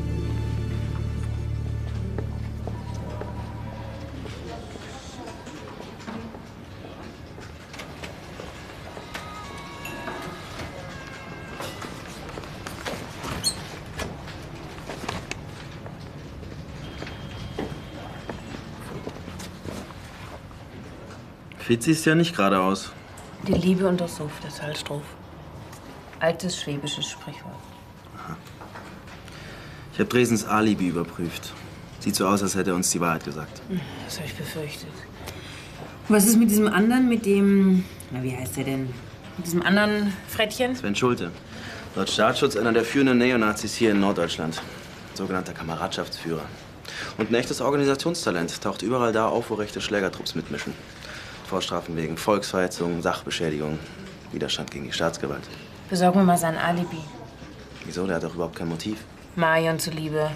[SPEAKER 13] Fit siehst ja nicht gerade aus.
[SPEAKER 1] Die Liebe und das Suff, das Halstrof. Altes schwäbisches Sprichwort.
[SPEAKER 13] Aha. Ich habe Dresens Alibi überprüft. Sieht so aus, als hätte er uns die Wahrheit gesagt.
[SPEAKER 1] Das habe ich befürchtet. Was ist mit diesem anderen, mit dem... Na, wie heißt der denn? Mit diesem anderen Frettchen?
[SPEAKER 13] Sven Schulte. Laut Staatsschutz einer der führenden Neonazis hier in Norddeutschland. Sogenannter Kameradschaftsführer. Und ein echtes Organisationstalent. Taucht überall da auf, wo rechte Schlägertrupps mitmischen. Vorstrafen wegen Volksverhetzung, Sachbeschädigung, Widerstand gegen die Staatsgewalt.
[SPEAKER 1] Besorg mir mal sein Alibi.
[SPEAKER 13] Wieso? Der hat doch überhaupt kein Motiv.
[SPEAKER 1] Marion zuliebe.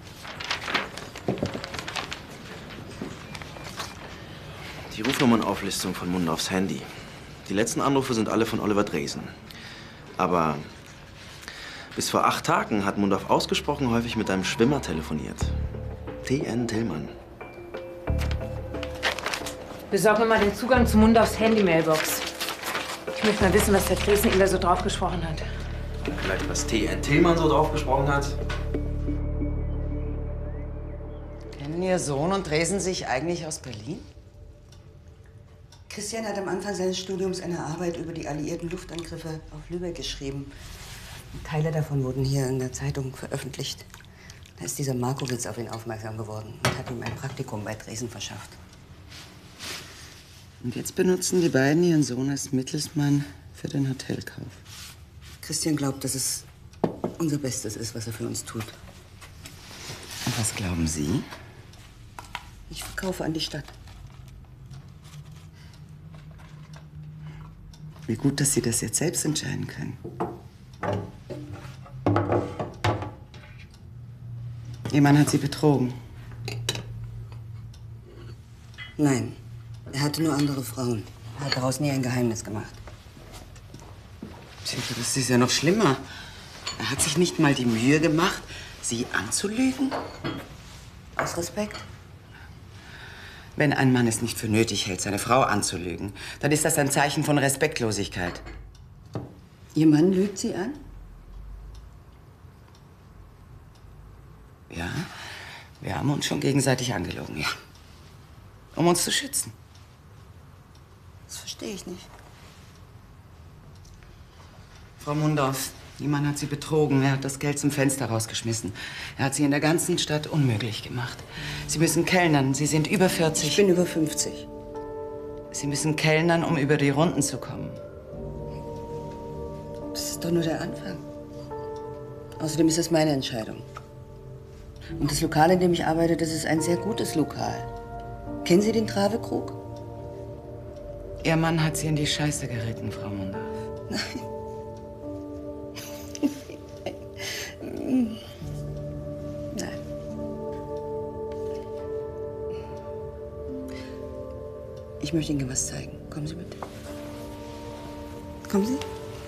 [SPEAKER 13] Die Rufnummernauflistung von Mundorfs Handy. Die letzten Anrufe sind alle von Oliver Dresen. Aber bis vor 8 Tagen hat Mundorf ausgesprochen häufig mit einem Schwimmer telefoniert. T.N. Tillmann.
[SPEAKER 1] Besorg mir mal den Zugang zu Mundorfs Handy-Mailbox. Ich möchte mal wissen, was der Dresen ihm da so drauf gesprochen hat.
[SPEAKER 13] Vielleicht, was T.N. Tillmann so drauf gesprochen hat?
[SPEAKER 10] Kennen Ihr Sohn und Dresen sich eigentlich aus Berlin? Christian hat am Anfang seines Studiums eine Arbeit über die alliierten Luftangriffe auf Lübeck geschrieben. Und Teile davon wurden hier in der Zeitung veröffentlicht. Da ist dieser Markowitz auf ihn aufmerksam geworden und hat ihm ein Praktikum bei Dresen verschafft. Und jetzt benutzen die beiden ihren Sohn als Mittelsmann für den Hotelkauf. Christian glaubt, dass es unser Bestes ist, was er für uns tut. Und was glauben Sie? Ich verkaufe an die Stadt. Wie gut, dass Sie das jetzt selbst entscheiden können. Ihr Mann hat Sie betrogen. Nein, er hatte nur andere Frauen. Er hat daraus nie ein Geheimnis gemacht. Tja, das ist ja noch schlimmer. Er hat sich nicht mal die Mühe gemacht, Sie anzulügen. Aus Respekt. Wenn ein Mann es nicht für nötig hält, seine Frau anzulügen, dann ist das ein Zeichen von Respektlosigkeit. Ihr Mann lügt Sie an? Ja, wir haben uns schon gegenseitig angelogen, ja. Um uns zu schützen. Das verstehe ich nicht. Frau Mundorf, Ihr Mann hat Sie betrogen. Er hat das Geld zum Fenster rausgeschmissen. Er hat Sie in der ganzen Stadt unmöglich gemacht. Sie müssen kellnern. Sie sind über 40. Ich bin über 50.
[SPEAKER 4] Sie müssen kellnern, um über die Runden zu kommen. Das ist doch nur der Anfang. Außerdem ist das meine Entscheidung. Und das Lokal, in dem ich arbeite, das ist ein sehr gutes Lokal. Kennen Sie den Travekrug? Ihr Mann hat Sie in die Scheiße geritten, Frau Mundorf. Nein. Nein. Ich möchte Ihnen was zeigen. Kommen Sie mit. Kommen Sie.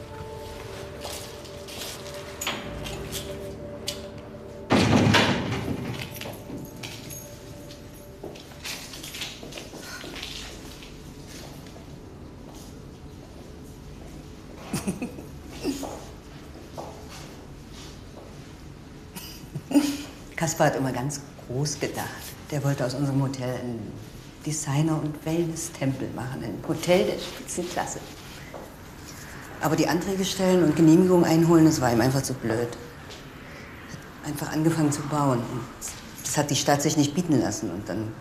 [SPEAKER 4] Kaspar hat immer ganz groß gedacht. Der wollte aus unserem Hotel einen Designer- und Wellness-Tempel machen. Ein Hotel der Spitzenklasse. Aber die Anträge stellen und Genehmigungen einholen, das war ihm einfach zu blöd. Er hat einfach angefangen zu bauen. Und das hat die Stadt sich nicht bieten lassen. Und dann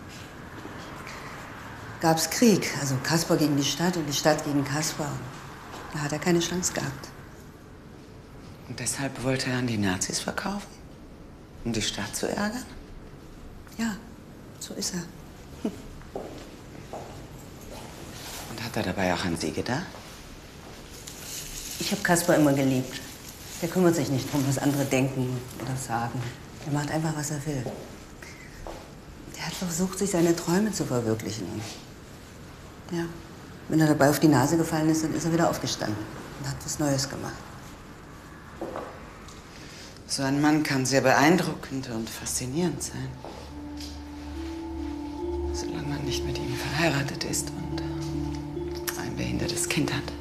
[SPEAKER 4] gab's Krieg. Also Kaspar gegen die Stadt und die Stadt gegen Kaspar. Da hat er keine Chance gehabt. Und deshalb wollte er an die Nazis verkaufen? Um die Stadt zu ärgern? Ja, so ist er. Und hat er dabei auch an Sie gedacht? Ich habe Kaspar immer geliebt. Der kümmert sich nicht drum, was andere denken oder sagen. Er macht einfach, was er will. Der hat versucht, sich seine Träume zu verwirklichen. Ja, wenn er dabei auf die Nase gefallen ist, dann ist er wieder aufgestanden und hat was Neues gemacht. So ein Mann kann sehr beeindruckend und faszinierend sein. Solange man nicht mit ihm verheiratet ist und ein behindertes Kind hat.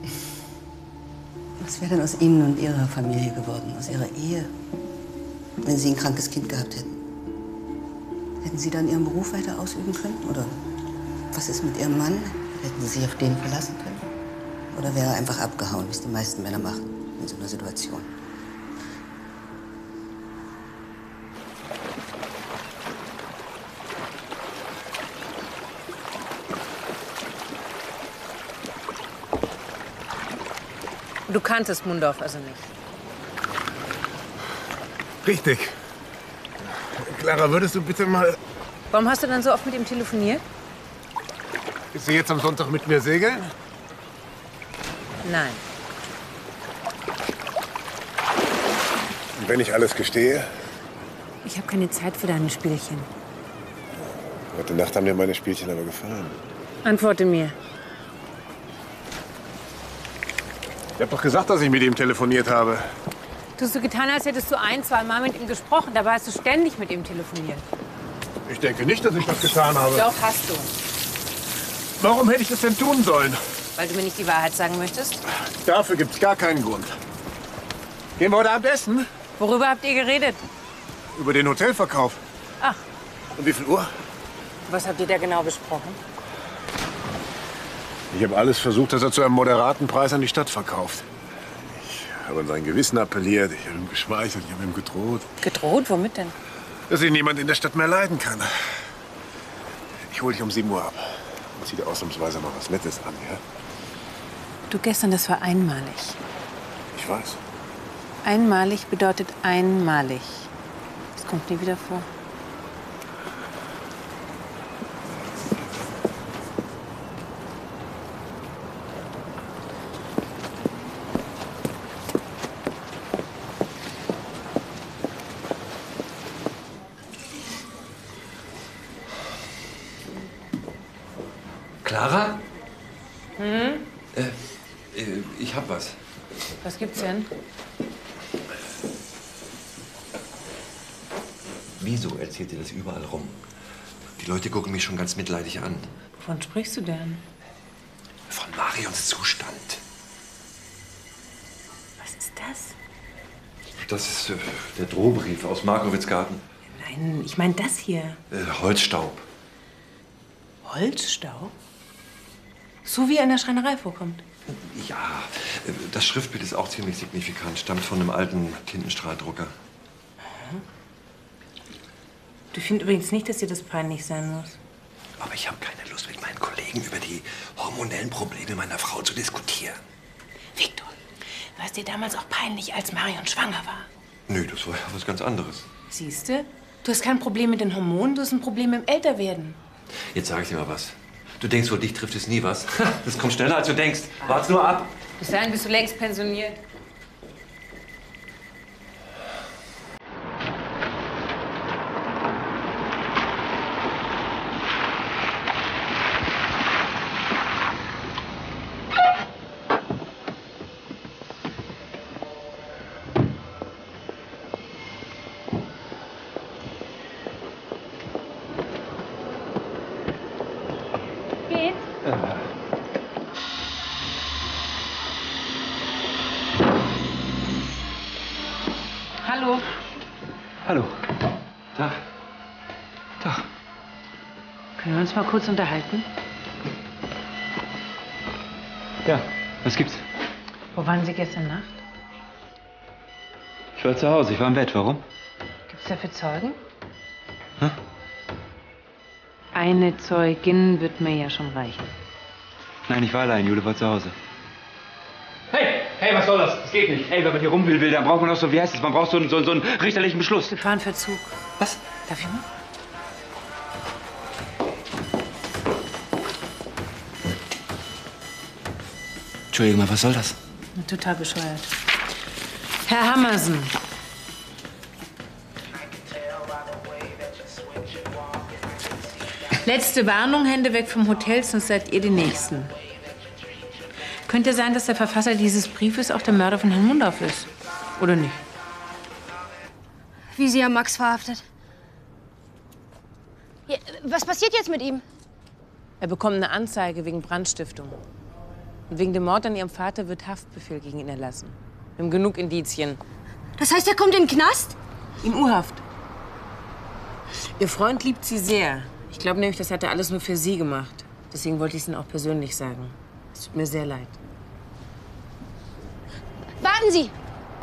[SPEAKER 4] Was wäre denn aus Ihnen und Ihrer Familie geworden, aus Ihrer Ehe, wenn Sie ein krankes Kind gehabt hätten? Hätten Sie dann Ihren Beruf weiter ausüben können? Oder was ist mit Ihrem Mann? Hätten Sie sich auf den verlassen können? Oder wäre er einfach abgehauen, wie es die meisten Männer machen in so einer Situation?
[SPEAKER 1] Du kanntest Mundorf also nicht?
[SPEAKER 16] Richtig. Clara, würdest du bitte mal...
[SPEAKER 1] Warum hast du dann so oft mit ihm telefoniert?
[SPEAKER 16] Willst du jetzt am Sonntag mit mir segeln?
[SPEAKER 1] Nein.
[SPEAKER 16] Und wenn ich alles gestehe?
[SPEAKER 1] Ich habe keine Zeit für deine Spielchen.
[SPEAKER 16] Heute Nacht haben dir meine Spielchen aber gefallen.
[SPEAKER 1] Antworte mir.
[SPEAKER 16] Ich hab doch gesagt, dass ich mit ihm telefoniert habe.
[SPEAKER 1] Du hast so getan, als hättest du ein-, zweimal mit ihm gesprochen. Dabei hast du ständig mit ihm telefoniert.
[SPEAKER 16] Ich denke nicht, dass ich das getan habe.
[SPEAKER 1] Doch, hast du.
[SPEAKER 16] Warum hätte ich das denn tun sollen?
[SPEAKER 1] Weil du mir nicht die Wahrheit sagen möchtest?
[SPEAKER 16] Dafür gibt's gar keinen Grund. Gehen wir heute Abend essen?
[SPEAKER 1] Worüber habt ihr geredet?
[SPEAKER 16] Über den Hotelverkauf.
[SPEAKER 1] Ach.
[SPEAKER 16] Um wie viel Uhr?
[SPEAKER 1] Was habt ihr da genau besprochen?
[SPEAKER 16] Ich habe alles versucht, dass er zu einem moderaten Preis an die Stadt verkauft. Ich habe an sein Gewissen appelliert, ich habe ihm geschmeichelt, ich habe ihm gedroht.
[SPEAKER 1] Gedroht? Womit denn?
[SPEAKER 16] Dass ihn niemand in der Stadt mehr leiden kann. Ich hole dich um 7 Uhr ab. Und zieh dir ausnahmsweise mal was Nettes an, ja?
[SPEAKER 1] Du, gestern, das war einmalig.
[SPEAKER 16] Ich weiß.
[SPEAKER 1] Einmalig bedeutet einmalig. Das kommt nie wieder vor.
[SPEAKER 9] Clara?
[SPEAKER 1] Hm?
[SPEAKER 9] Ich hab was.
[SPEAKER 1] Was gibt's denn?
[SPEAKER 9] Wieso erzählt ihr das überall rum? Die Leute gucken mich schon ganz mitleidig an.
[SPEAKER 1] Wovon sprichst du denn?
[SPEAKER 9] Von Marions Zustand.
[SPEAKER 1] Was ist das?
[SPEAKER 9] Das ist der Drohbrief aus Markowitzgarten.
[SPEAKER 1] Nein, ich meine das hier.
[SPEAKER 9] Holzstaub.
[SPEAKER 1] Holzstaub? So wie er in der Schreinerei vorkommt.
[SPEAKER 9] Ja, das Schriftbild ist auch ziemlich signifikant. Stammt von einem alten Tintenstrahldrucker.
[SPEAKER 1] Du findest übrigens nicht, dass dir das peinlich sein muss.
[SPEAKER 9] Aber ich habe keine Lust, mit meinen Kollegen Zeugen über die hormonellen Probleme meiner Frau zu diskutieren.
[SPEAKER 1] Viktor, war es dir damals auch peinlich, als Marion schwanger war?
[SPEAKER 9] Nö, das war ja was ganz anderes.
[SPEAKER 1] Siehste, du hast kein Problem mit den Hormonen, du hast ein Problem mit dem Älterwerden.
[SPEAKER 9] Jetzt sag ich dir mal was. Du denkst wohl, dich trifft es nie was. Das kommt schneller, als du denkst. Wart's nur ab.
[SPEAKER 1] Bis dahin bist du längst pensioniert. Hallo.
[SPEAKER 3] Hallo. Tag. Tag.
[SPEAKER 1] Können wir uns mal kurz unterhalten?
[SPEAKER 3] Ja, was gibt's?
[SPEAKER 1] Wo waren Sie gestern Nacht?
[SPEAKER 3] Ich war zu Hause, ich war im Bett. Warum?
[SPEAKER 1] Gibt's dafür Zeugen?
[SPEAKER 3] Hä?
[SPEAKER 1] Eine Zeugin wird mir ja schon reichen.
[SPEAKER 3] Nein, ich war allein. Jule war zu Hause. Hey, was soll das? Das geht nicht. Ey, wenn man hier rum will, dann braucht man auch so, wie heißt es? Man braucht so einen richterlichen Beschluss.
[SPEAKER 1] Wir fahren Verzug.
[SPEAKER 3] Was?
[SPEAKER 1] Darf ich mal?
[SPEAKER 3] Entschuldigung mal, was soll das?
[SPEAKER 1] Total bescheuert. Herr Hammersen. Letzte Warnung, Hände weg vom Hotel, sonst seid ihr die Nächsten. Könnte sein, dass der Verfasser dieses Briefes auch der Mörder von Herrn Mundorf ist. Oder nicht?
[SPEAKER 12] Wie Sie haben Max verhaftet. Ja, was passiert jetzt mit ihm?
[SPEAKER 1] Er bekommt eine Anzeige wegen Brandstiftung. Und wegen dem Mord an Ihrem Vater wird Haftbefehl gegen ihn erlassen. Wir haben genug Indizien.
[SPEAKER 12] Das heißt, er kommt in den Knast?
[SPEAKER 1] In U-Haft. Ihr Freund liebt Sie sehr. Ich glaube nämlich, das hat er alles nur für Sie gemacht. Deswegen wollte ich es Ihnen auch persönlich sagen. Es tut mir sehr leid.
[SPEAKER 12] Warten Sie!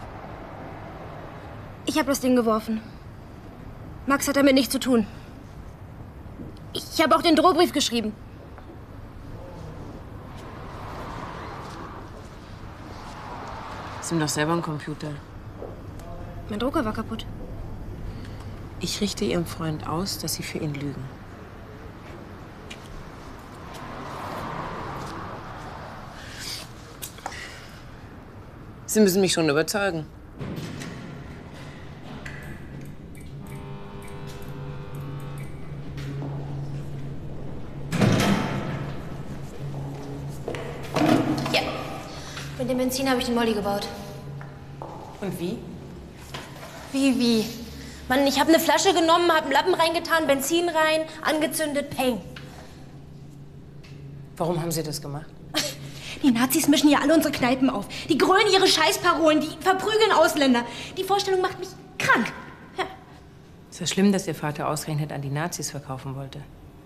[SPEAKER 12] Ich habe das Ding geworfen. Max hat damit nichts zu tun. Ich habe auch den Drohbrief geschrieben.
[SPEAKER 1] Sie haben doch selber einen Computer.
[SPEAKER 12] Mein Drucker war kaputt.
[SPEAKER 1] Ich richte Ihrem Freund aus, dass Sie für ihn lügen. Sie müssen mich schon überzeugen.
[SPEAKER 12] Ja. Mit dem Benzin habe ich den Molly gebaut.
[SPEAKER 1] Und wie?
[SPEAKER 12] Wie? Mann, ich habe eine Flasche genommen, habe einen Lappen reingetan, Benzin rein, angezündet, peng.
[SPEAKER 1] Warum haben Sie das gemacht?
[SPEAKER 12] Die Nazis mischen ja alle unsere Kneipen auf. Die grölen ihre Scheißparolen, die verprügeln Ausländer. Die Vorstellung macht mich krank. Ja.
[SPEAKER 1] Ist das schlimm, dass Ihr Vater ausgerechnet an die Nazis verkaufen wollte?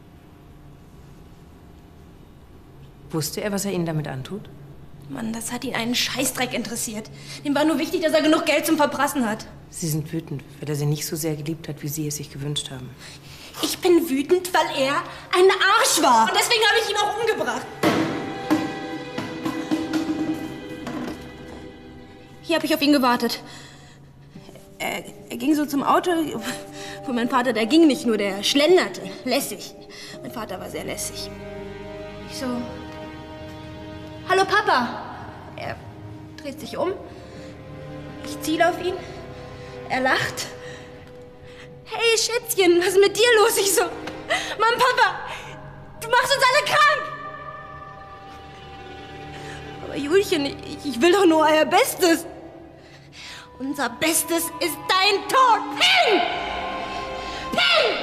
[SPEAKER 1] Wusste er, was er Ihnen damit antut?
[SPEAKER 12] Mann, das hat ihn einen Scheißdreck interessiert. Dem war nur wichtig, dass er genug Geld zum Verprassen hat.
[SPEAKER 1] Sie sind wütend, weil er Sie nicht so sehr geliebt hat, wie Sie es sich gewünscht haben.
[SPEAKER 12] Ich bin wütend, weil er ein Arsch war. Und deswegen habe ich ihn auch umgebracht. Hier habe ich auf ihn gewartet. Er ging so zum Auto. Von meinem Vater, der ging nicht nur, der schlenderte. Lässig. Mein Vater war sehr lässig. Ich so... Hallo, Papa. Er dreht sich um. Ich ziele auf ihn. Er lacht. Hey, Schätzchen, was ist mit dir los? Ich so... Mann, Papa, du machst uns alle krank. Aber Julchen, ich will doch nur euer Bestes. Unser Bestes ist dein Tod. Ping! Ping!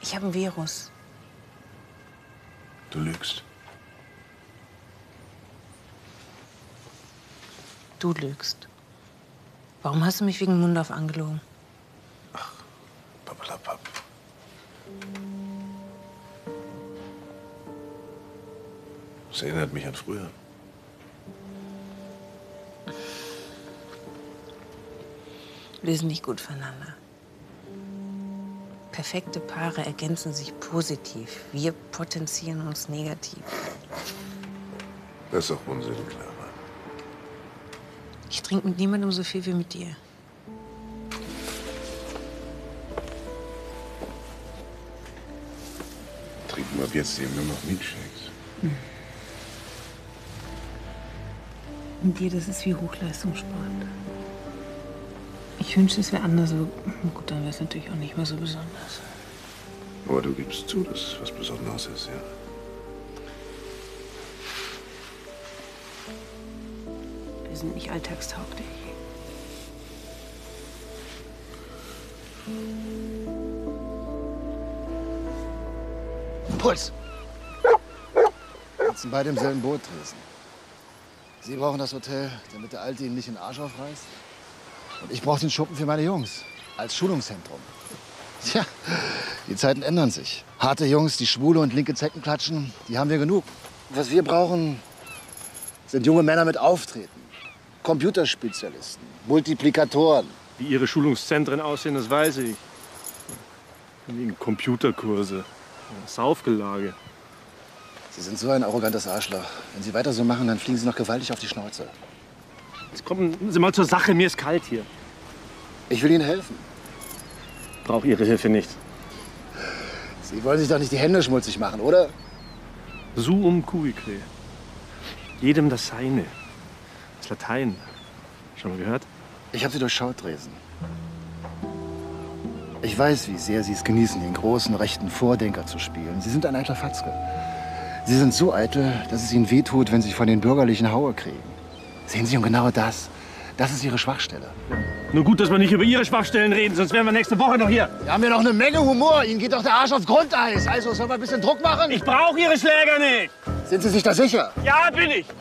[SPEAKER 6] Ich habe ein Virus.
[SPEAKER 16] Du lügst.
[SPEAKER 6] Du lügst. Warum hast du mich wegen Mundorf angelogen?
[SPEAKER 16] Pappalapapp. Das erinnert mich an früher.
[SPEAKER 6] Wir sind nicht gut füreinander. Perfekte Paare ergänzen sich positiv. Wir potenzieren uns negativ.
[SPEAKER 16] Das ist doch Unsinn, Clara.
[SPEAKER 6] Ich trinke mit niemandem so viel wie mit dir.
[SPEAKER 16] Trinken wir ab jetzt eben nur noch Milchshakes.
[SPEAKER 6] Mit dir, das ist wie Hochleistungssport. Ich wünschte, es wäre anders. So gut, dann wäre es natürlich auch nicht mehr so besonders.
[SPEAKER 16] Aber du gibst zu, dass es was Besonderes ist, ja?
[SPEAKER 6] Wir sind nicht alltagstauglich.
[SPEAKER 15] Puls! Wir sitzen beide im selben Boot, Dresden. Sie brauchen das Hotel, damit der Alte Ihnen nicht den Arsch aufreißt. Und ich brauche den Schuppen für meine Jungs. Als Schulungszentrum. Tja, die Zeiten ändern sich. Harte Jungs, die schwule und linke Zecken klatschen, die haben wir genug. Was wir brauchen, sind junge Männer mit Auftreten. Computerspezialisten, Multiplikatoren.
[SPEAKER 5] Wie Ihre Schulungszentren aussehen, das weiß ich. Wegen Computerkurse, Saufgelage.
[SPEAKER 15] Sie sind so ein arrogantes Arschloch. Wenn Sie weiter so machen, dann fliegen Sie noch gewaltig auf die Schnauze.
[SPEAKER 5] Jetzt kommen Sie mal zur Sache, mir ist kalt hier.
[SPEAKER 15] Ich will Ihnen helfen.
[SPEAKER 5] Ich brauche Ihre Hilfe nicht.
[SPEAKER 15] Sie wollen sich doch nicht die Hände schmutzig machen, oder?
[SPEAKER 5] Suum cuique. Jedem das Seine. Das ist Latein. Schon mal gehört?
[SPEAKER 15] Ich habe Sie durchschaut, Dresden. Ich weiß, wie sehr Sie es genießen, den großen rechten Vordenker zu spielen. Sie sind ein eitler Fatzke. Sie sind so eitel, dass es Ihnen wehtut, wenn Sie von den Bürgerlichen Haue kriegen. Sehen Sie, und genau das ist Ihre Schwachstelle.
[SPEAKER 5] Nur gut, dass wir nicht über Ihre Schwachstellen reden, sonst wären wir nächste Woche noch hier.
[SPEAKER 15] Wir haben ja noch eine Menge Humor. Ihnen geht doch der Arsch auf Grundeis. Also, sollen wir ein bisschen Druck machen?
[SPEAKER 5] Ich brauche Ihre Schläger nicht.
[SPEAKER 15] Sind Sie sich da sicher?
[SPEAKER 5] Ja, bin ich.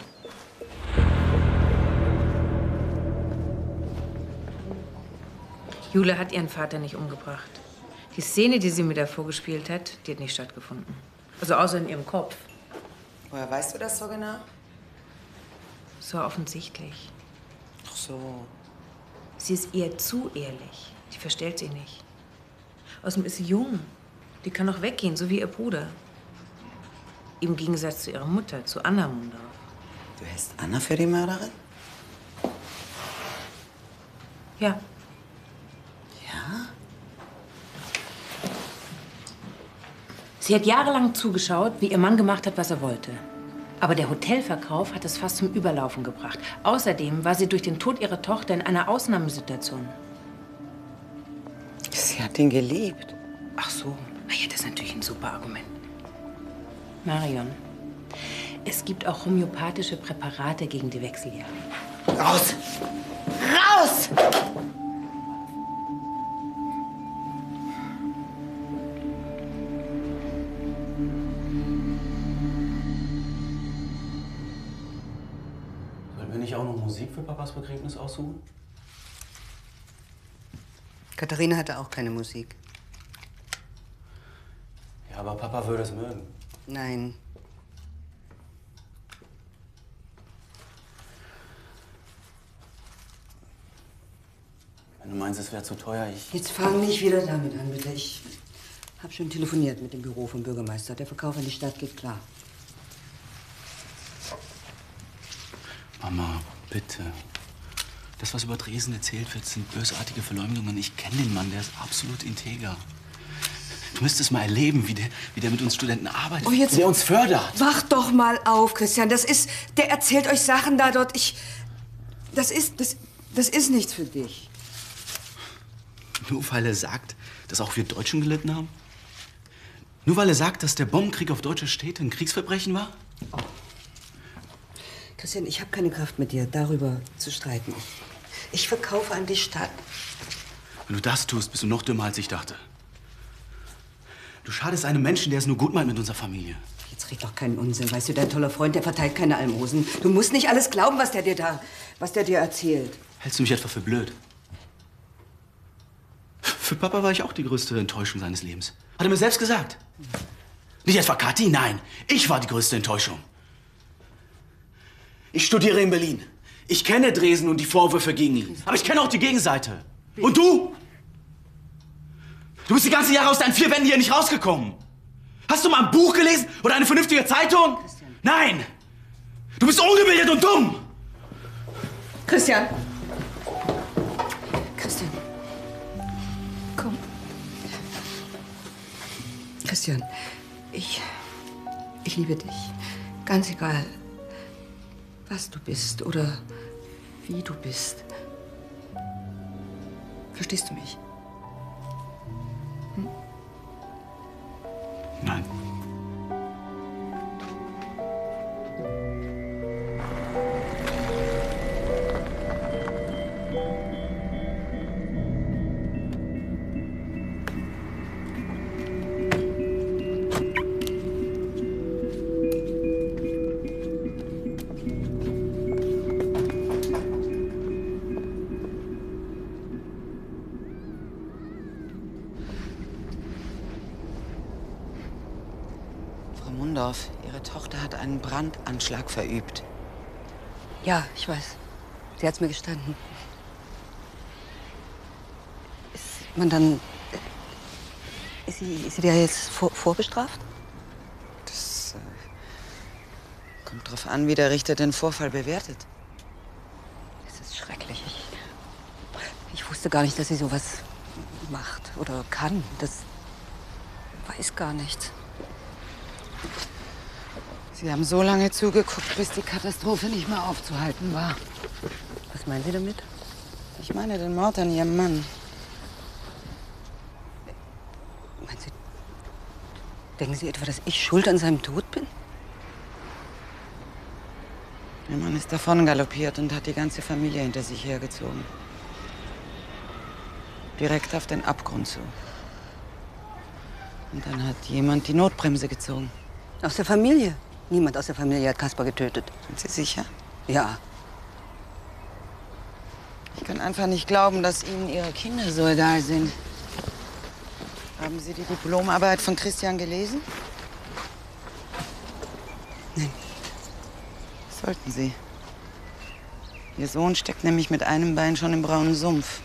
[SPEAKER 1] Jule hat ihren Vater nicht umgebracht. Die Szene, die sie mir da vorgespielt hat, die hat nicht stattgefunden. Also außer in ihrem Kopf.
[SPEAKER 10] Woher weißt du das so genau?
[SPEAKER 1] So offensichtlich.
[SPEAKER 10] Ach so.
[SPEAKER 1] Sie ist eher zu ehrlich. Die verstellt sich nicht. Außerdem ist sie jung. Die kann auch weggehen, so wie ihr Bruder. Im Gegensatz zu ihrer Mutter, zu Anna Mundorf.
[SPEAKER 10] Du hältst Anna für die Mörderin?
[SPEAKER 1] Ja.
[SPEAKER 10] Ja?
[SPEAKER 1] Sie hat jahrelang zugeschaut, wie ihr Mann gemacht hat, was er wollte. Aber der Hotelverkauf hat es fast zum Überlaufen gebracht. Außerdem war sie durch den Tod ihrer Tochter in einer Ausnahmesituation.
[SPEAKER 10] Sie hat ihn geliebt.
[SPEAKER 1] Ach so, na ja, das ist natürlich ein super Argument. Marion, es gibt auch homöopathische Präparate gegen die Wechseljahre.
[SPEAKER 10] Raus! Raus!
[SPEAKER 3] Sollen wir nicht auch noch Musik für Papas Begräbnis aussuchen?
[SPEAKER 10] Katharina hatte auch keine Musik.
[SPEAKER 3] Ja, aber Papa würde es mögen.
[SPEAKER 10] Nein.
[SPEAKER 3] Wenn du meinst, es wäre zu teuer,
[SPEAKER 10] Jetzt fang nicht wieder damit an, bitte. Ich habe schon telefoniert mit dem Büro vom Bürgermeister. Der Verkauf an die Stadt geht klar.
[SPEAKER 3] Mama, bitte. Das, was über Dresden erzählt wird, sind bösartige Verleumdungen. Ich kenne den Mann, der ist absolut integer. Du müsstest mal erleben, wie der mit uns Studenten arbeitet,
[SPEAKER 10] Oh, jetzt
[SPEAKER 3] wie der uns fördert.
[SPEAKER 10] Wach doch mal auf, Christian. Der erzählt euch Sachen da dort. Das ist nichts für dich.
[SPEAKER 3] Nur weil er sagt, dass auch wir Deutschen gelitten haben? Nur weil er sagt, dass der Bombenkrieg auf deutsche Städte ein Kriegsverbrechen war?
[SPEAKER 10] Christian, ich habe keine Kraft mit dir, darüber zu streiten. Ich verkaufe an die Stadt.
[SPEAKER 3] Wenn du das tust, bist du noch dümmer, als ich dachte. Du schadest einem Menschen, der es nur gut meint mit unserer Familie.
[SPEAKER 17] Jetzt red doch keinen Unsinn. Weißt du, dein toller Freund, der verteilt keine Almosen. Du musst nicht alles glauben, was der dir erzählt.
[SPEAKER 3] Hältst du mich etwa für blöd? Für Papa war ich auch die größte Enttäuschung seines Lebens. Hat er mir selbst gesagt. Nicht etwa Kathi, nein. Ich war die größte Enttäuschung. Ich studiere in Berlin. Ich kenne Dresen und die Vorwürfe gegen ihn. Aber ich kenne auch die Gegenseite. Und du? Du bist die ganzen Jahre aus deinen 4 Wänden hier nicht rausgekommen. Hast du mal ein Buch gelesen oder eine vernünftige Zeitung? Nein! Du bist ungebildet und dumm!
[SPEAKER 17] Christian! Christian. Komm. Christian, ich liebe dich. Ganz egal, was du bist oder wie du bist. Verstehst du mich? Hm?
[SPEAKER 3] Nein.
[SPEAKER 4] Frau Mundorf, Ihre Tochter hat einen Brandanschlag verübt.
[SPEAKER 17] Ja, ich weiß. Sie hat's mir gestanden. Ist man dann... Ist sie da jetzt vorbestraft?
[SPEAKER 4] Das kommt drauf an, wie der Richter den Vorfall bewertet.
[SPEAKER 17] Es ist schrecklich. Ich wusste gar nicht, dass sie sowas macht oder kann. Das weiß gar nichts.
[SPEAKER 4] Sie haben so lange zugeguckt, bis die Katastrophe nicht mehr aufzuhalten war.
[SPEAKER 17] Was meinen Sie damit?
[SPEAKER 4] Ich meine den Mord an Ihrem Mann.
[SPEAKER 17] Meinen Sie, denken Sie etwa, dass ich schuld an seinem Tod bin?
[SPEAKER 4] Ihr Mann ist davon galoppiert und hat die ganze Familie hinter sich hergezogen. Direkt auf den Abgrund zu. Und dann hat jemand die Notbremse gezogen.
[SPEAKER 17] Aus der Familie? Niemand aus der Familie hat Kaspar getötet.
[SPEAKER 4] Sind Sie sicher?
[SPEAKER 17] Ja.
[SPEAKER 4] Ich kann einfach nicht glauben, dass Ihnen Ihre Kinder so egal sind. Haben Sie die Diplomarbeit von Christian gelesen?
[SPEAKER 17] Nein.
[SPEAKER 4] Sollten Sie. Ihr Sohn steckt nämlich mit einem Bein schon im braunen Sumpf.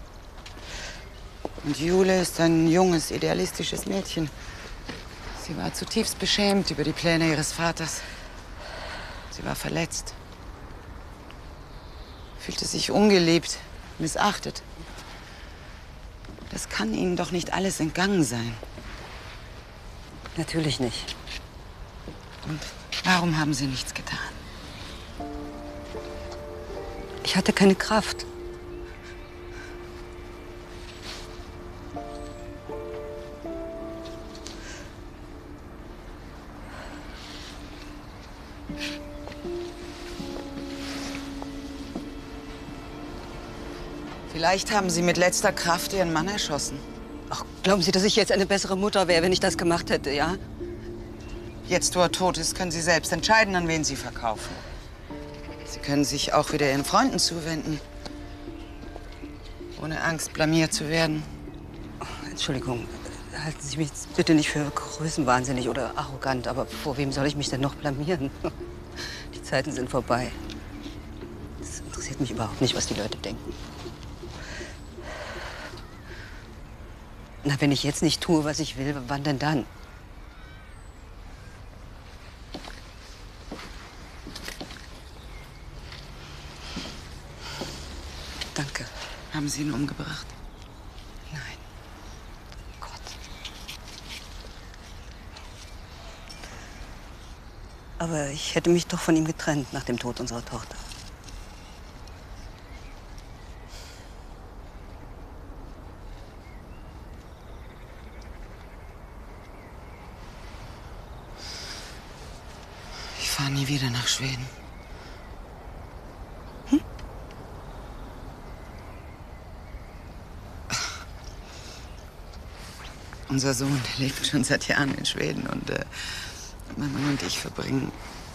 [SPEAKER 4] Und Jule ist ein junges, idealistisches Mädchen. Sie war zutiefst beschämt über die Pläne ihres Vaters. Sie war verletzt. Fühlte sich ungeliebt, missachtet. Das kann Ihnen doch nicht alles entgangen sein.
[SPEAKER 17] Natürlich nicht.
[SPEAKER 4] Und warum haben Sie nichts getan?
[SPEAKER 17] Ich hatte keine Kraft.
[SPEAKER 4] Vielleicht haben Sie mit letzter Kraft Ihren Mann erschossen.
[SPEAKER 17] Ach, glauben Sie, dass ich jetzt eine bessere Mutter wäre, wenn ich das gemacht hätte, ja?
[SPEAKER 4] Jetzt, wo er tot ist, können Sie selbst entscheiden, an wen Sie verkaufen. Sie können sich auch wieder Ihren Freunden zuwenden. Ohne Angst, blamiert zu werden.
[SPEAKER 17] Oh, Entschuldigung, halten Sie mich jetzt bitte nicht für größenwahnsinnig oder arrogant, aber vor wem soll ich mich denn noch blamieren? Die Zeiten sind vorbei. Es interessiert mich überhaupt nicht, was die Leute denken. Na, wenn ich jetzt nicht tue, was ich will, wann denn dann? Danke.
[SPEAKER 4] Haben Sie ihn umgebracht?
[SPEAKER 17] Nein. Gott. Aber ich hätte mich doch von ihm getrennt nach dem Tod unserer Tochter.
[SPEAKER 4] Ich fahre nie wieder nach Schweden.
[SPEAKER 10] Unser Sohn, der lebt schon seit Jahren in Schweden und mein Mann und ich verbringen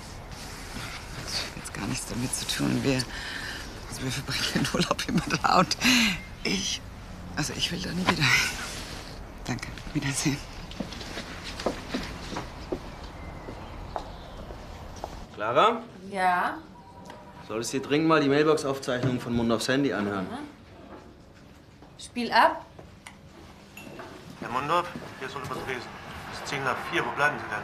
[SPEAKER 10] jetzt gar nichts damit zu tun. Wir verbringen den Urlaub immer da und ich will da nie wieder hin. Danke, Wiedersehen.
[SPEAKER 13] Clara?
[SPEAKER 1] Ja?
[SPEAKER 13] Solltest dir dringend mal die Mailbox-Aufzeichnung von Mundorfs Handy anhören.
[SPEAKER 1] Spiel ab.
[SPEAKER 5] Herr Mundorf, hier ist Oliver Dresen. Es ist 3:10. Wo bleiben Sie denn?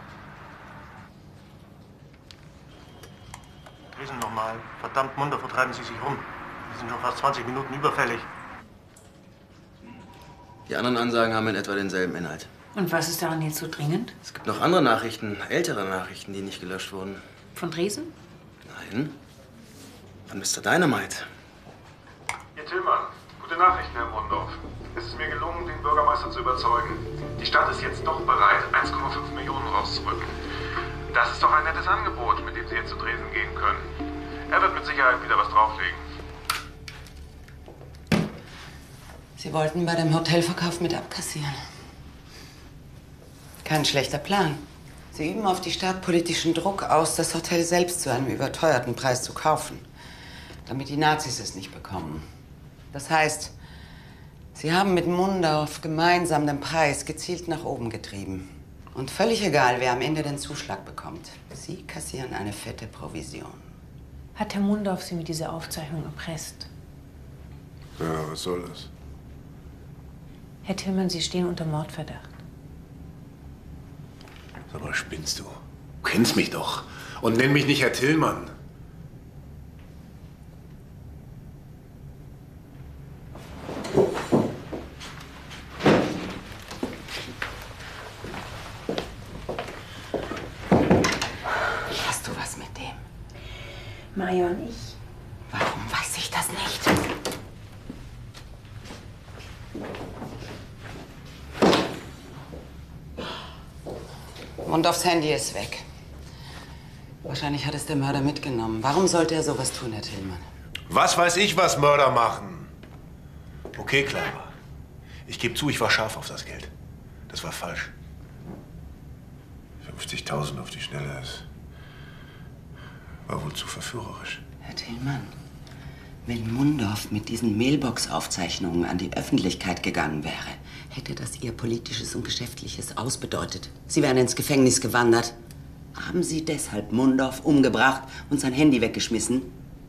[SPEAKER 5] Dresen nochmal. Verdammt, Mundorf, wo treiben Sie sich rum? Wir sind schon fast 20 Minuten überfällig.
[SPEAKER 13] Die anderen Ansagen haben in etwa denselben Inhalt.
[SPEAKER 1] Und was ist daran jetzt so dringend?
[SPEAKER 13] Es gibt noch andere Nachrichten, ältere Nachrichten, die nicht gelöscht wurden.
[SPEAKER 1] Von Dresen?
[SPEAKER 13] Nein. Von Mr. Dynamite.
[SPEAKER 18] Ihr Tillmann, gute Nachrichten, Herr Mundorf. Es ist mir gelungen, den Bürgermeister zu überzeugen. Die Stadt ist jetzt doch bereit, 1,5 Millionen rauszurücken. Das ist doch ein nettes Angebot, mit dem Sie jetzt zu Dresen gehen können. Er wird mit Sicherheit wieder was drauflegen.
[SPEAKER 10] Sie wollten bei dem Hotelverkauf mit abkassieren. Kein schlechter Plan. Sie üben auf die Stadt politischen Druck aus, das Hotel selbst zu einem überteuerten Preis zu kaufen, damit die Nazis es nicht bekommen. Das heißt, Sie haben mit Mundorf gemeinsam den Preis gezielt nach oben getrieben. Und völlig egal, wer am Ende den Zuschlag bekommt. Sie kassieren eine fette Provision.
[SPEAKER 1] Hat Herr Mundorf Sie mit dieser Aufzeichnung erpresst?
[SPEAKER 16] Ja, was soll das?
[SPEAKER 1] Herr Tillmann, Sie stehen unter Mordverdacht.
[SPEAKER 16] Sag mal, spinnst du? Du kennst mich doch. Und nenn mich nicht Herr Tillmann.
[SPEAKER 10] Hast du was mit dem?
[SPEAKER 1] Maja und ich.
[SPEAKER 10] Warum weiß ich das nicht? Mundorfs Handy ist weg. Wahrscheinlich hat es der Mörder mitgenommen. Warum sollte er sowas tun, Herr Tillmann?
[SPEAKER 16] Was weiß ich, was Mörder machen? Okay, Clara. Ich gebe zu, ich war scharf auf das Geld. Das war falsch. 50.000 auf die Schnelle, das war wohl zu verführerisch.
[SPEAKER 10] Herr Tillmann, wenn Mundorf mit diesen Mailbox-Aufzeichnungen an die Öffentlichkeit gegangen wäre, hätte das Ihr Politisches und Geschäftliches ausbedeutet. Sie wären ins Gefängnis gewandert. Haben Sie deshalb Mundorf umgebracht und sein Handy weggeschmissen?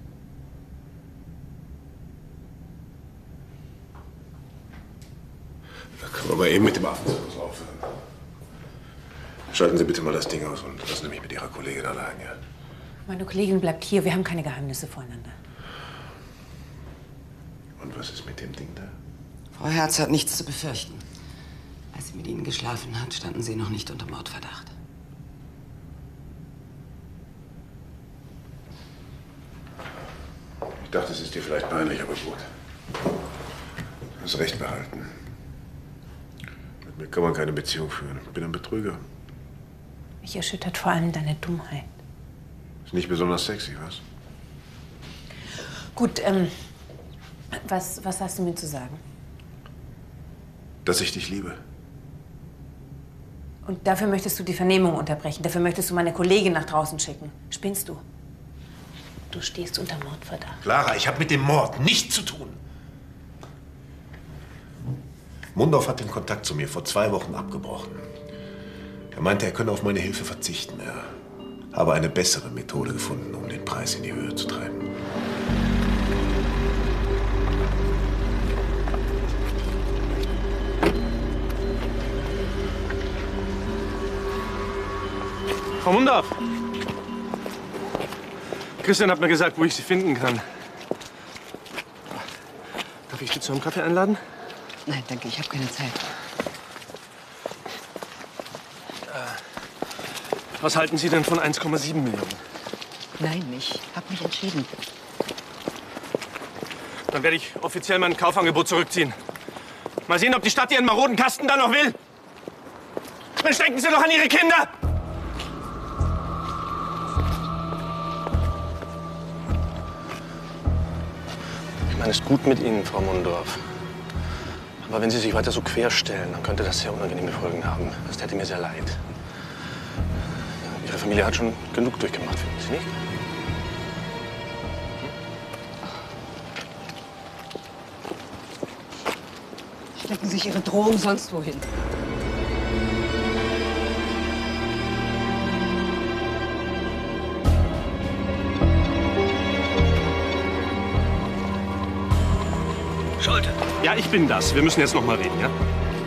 [SPEAKER 16] Da können wir mal eben mit dem Affenzirkus aufhören. Schalten Sie bitte mal das Ding aus und lassen Sie mich mit Ihrer Kollegin allein, ja?
[SPEAKER 1] Meine Kollegin bleibt hier. Wir haben keine Geheimnisse voreinander.
[SPEAKER 16] Und was ist mit dem Ding da?
[SPEAKER 10] Frau Herz hat nichts zu befürchten. Als sie mit Ihnen geschlafen hat, standen Sie noch nicht unter Mordverdacht.
[SPEAKER 16] Ich dachte, es ist dir vielleicht peinlich, aber gut. Du hast recht behalten. Mit mir kann man keine Beziehung führen. Ich bin ein Betrüger.
[SPEAKER 1] Mich erschüttert vor allem deine Dummheit.
[SPEAKER 16] Ist nicht besonders sexy, was?
[SPEAKER 1] Gut, was hast du mir zu sagen?
[SPEAKER 16] Dass ich dich liebe.
[SPEAKER 1] Und dafür möchtest du die Vernehmung unterbrechen. Dafür möchtest du meine Kollegin nach draußen schicken. Spinnst du? Du stehst unter Mordverdacht.
[SPEAKER 16] Clara, ich habe mit dem Mord nichts zu tun. Mundorf hat den Kontakt zu mir vor 2 Wochen abgebrochen. Er meinte, er könne auf meine Hilfe verzichten. Er habe eine bessere Methode gefunden, um den Preis in die Höhe zu treiben.
[SPEAKER 5] Frau Mundorf! Christian hat mir gesagt, wo ich Sie finden kann. Darf ich Sie zu einem Kaffee einladen?
[SPEAKER 17] Nein, danke, ich habe keine Zeit.
[SPEAKER 5] Was halten Sie denn von 1,7 Millionen?
[SPEAKER 17] Nein, ich habe mich entschieden.
[SPEAKER 5] Dann werde ich offiziell mein Kaufangebot zurückziehen. Mal sehen, ob die Stadt Ihren maroden Kasten dann noch will. Dann denken Sie doch an Ihre Kinder! Ich meine es gut mit Ihnen, Frau Mundorf. Aber wenn Sie sich weiter so querstellen, dann könnte das sehr unangenehme Folgen haben. Das täte mir sehr leid. Ihre Familie hat schon genug durchgemacht, finden Sie nicht?
[SPEAKER 17] Stecken sich Ihre Drohung sonst wohin.
[SPEAKER 5] Schulte. Ja, ich bin das. Wir müssen jetzt noch mal reden, ja?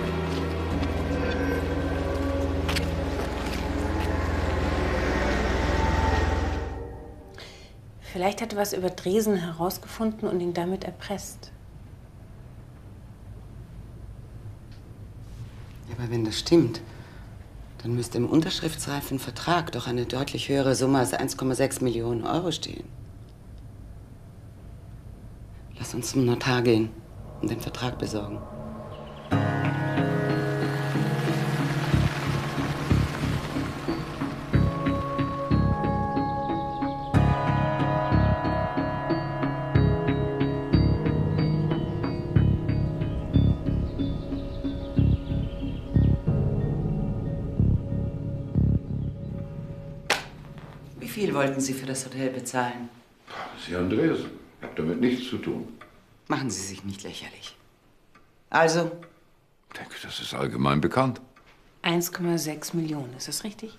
[SPEAKER 1] Vielleicht hat er was über Dresen herausgefunden und ihn damit erpresst.
[SPEAKER 10] Aber wenn das stimmt, dann müsste im unterschriftsreifen Vertrag doch eine deutlich höhere Summe als 1,6 Millionen Euro stehen. Lass uns zum Notar gehen und den Vertrag besorgen. Wie viel wollten Sie für das Hotel bezahlen?
[SPEAKER 14] Sie haben Dresen. Ich habe damit nichts zu tun.
[SPEAKER 10] Machen Sie sich nicht lächerlich. Also?
[SPEAKER 14] Ich denke, das ist allgemein bekannt.
[SPEAKER 1] 1,6 Millionen, ist das richtig?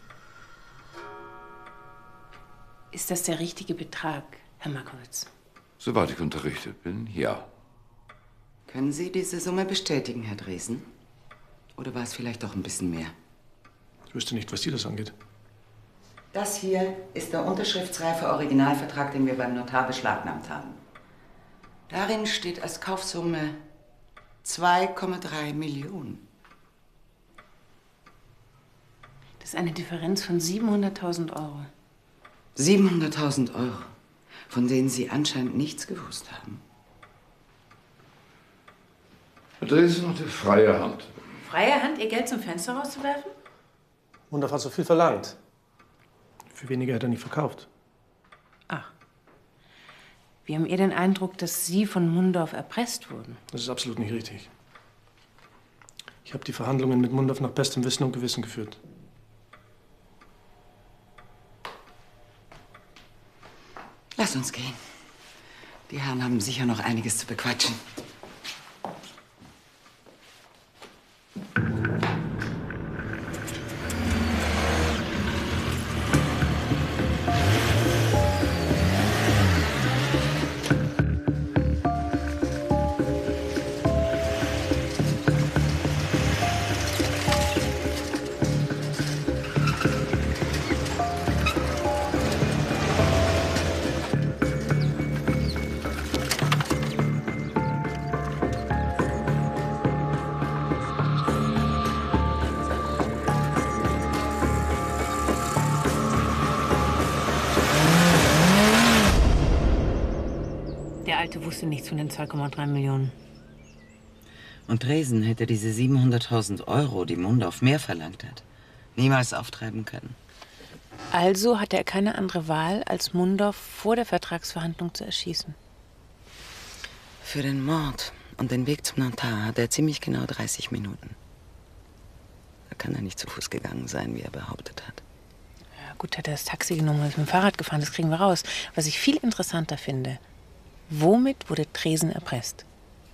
[SPEAKER 1] Ist das der richtige Betrag, Herr Markowitz?
[SPEAKER 14] Soweit ich unterrichtet bin, ja.
[SPEAKER 10] Können Sie diese Summe bestätigen, Herr Dresen? Oder war es vielleicht doch ein bisschen mehr?
[SPEAKER 5] Ich wüsste nicht, was Sie das angeht.
[SPEAKER 10] Das hier ist der unterschriftsreife Originalvertrag, den wir beim Notar beschlagnahmt haben. Darin steht als Kaufsumme 2,3 Millionen.
[SPEAKER 1] Das ist eine Differenz von 700.000 Euro.
[SPEAKER 10] 700.000 Euro, von denen Sie anscheinend nichts gewusst haben.
[SPEAKER 14] Herr Dresen hatte freie Hand.
[SPEAKER 1] Freie Hand, Ihr Geld zum Fenster rauszuwerfen?
[SPEAKER 5] Mundorf hat so viel verlangt. Für weniger hat er nicht verkauft.
[SPEAKER 1] Ach. Wie haben ihr den Eindruck, dass Sie von Mundorf erpresst wurden?
[SPEAKER 5] Das ist absolut nicht richtig. Ich habe die Verhandlungen mit Mundorf nach bestem Wissen und Gewissen geführt.
[SPEAKER 10] Lass uns gehen. Die Herren haben sicher noch einiges zu bequatschen.
[SPEAKER 1] Der Alte wusste nichts von den 2,3 Millionen.
[SPEAKER 10] Und Dresen hätte diese 700.000 Euro, die Mundorf mehr verlangt hat, niemals auftreiben können.
[SPEAKER 1] Also hatte er keine andere Wahl, als Mundorf vor der Vertragsverhandlung zu erschießen.
[SPEAKER 10] Für den Mord und den Weg zum Notar hat er ziemlich genau 30 Minuten. Da kann er nicht zu Fuß gegangen sein, wie er behauptet hat.
[SPEAKER 1] Ja, gut, hat er das Taxi genommen und ist mit dem Fahrrad gefahren, das kriegen wir raus. Was ich viel interessanter finde, womit wurde Dresen erpresst?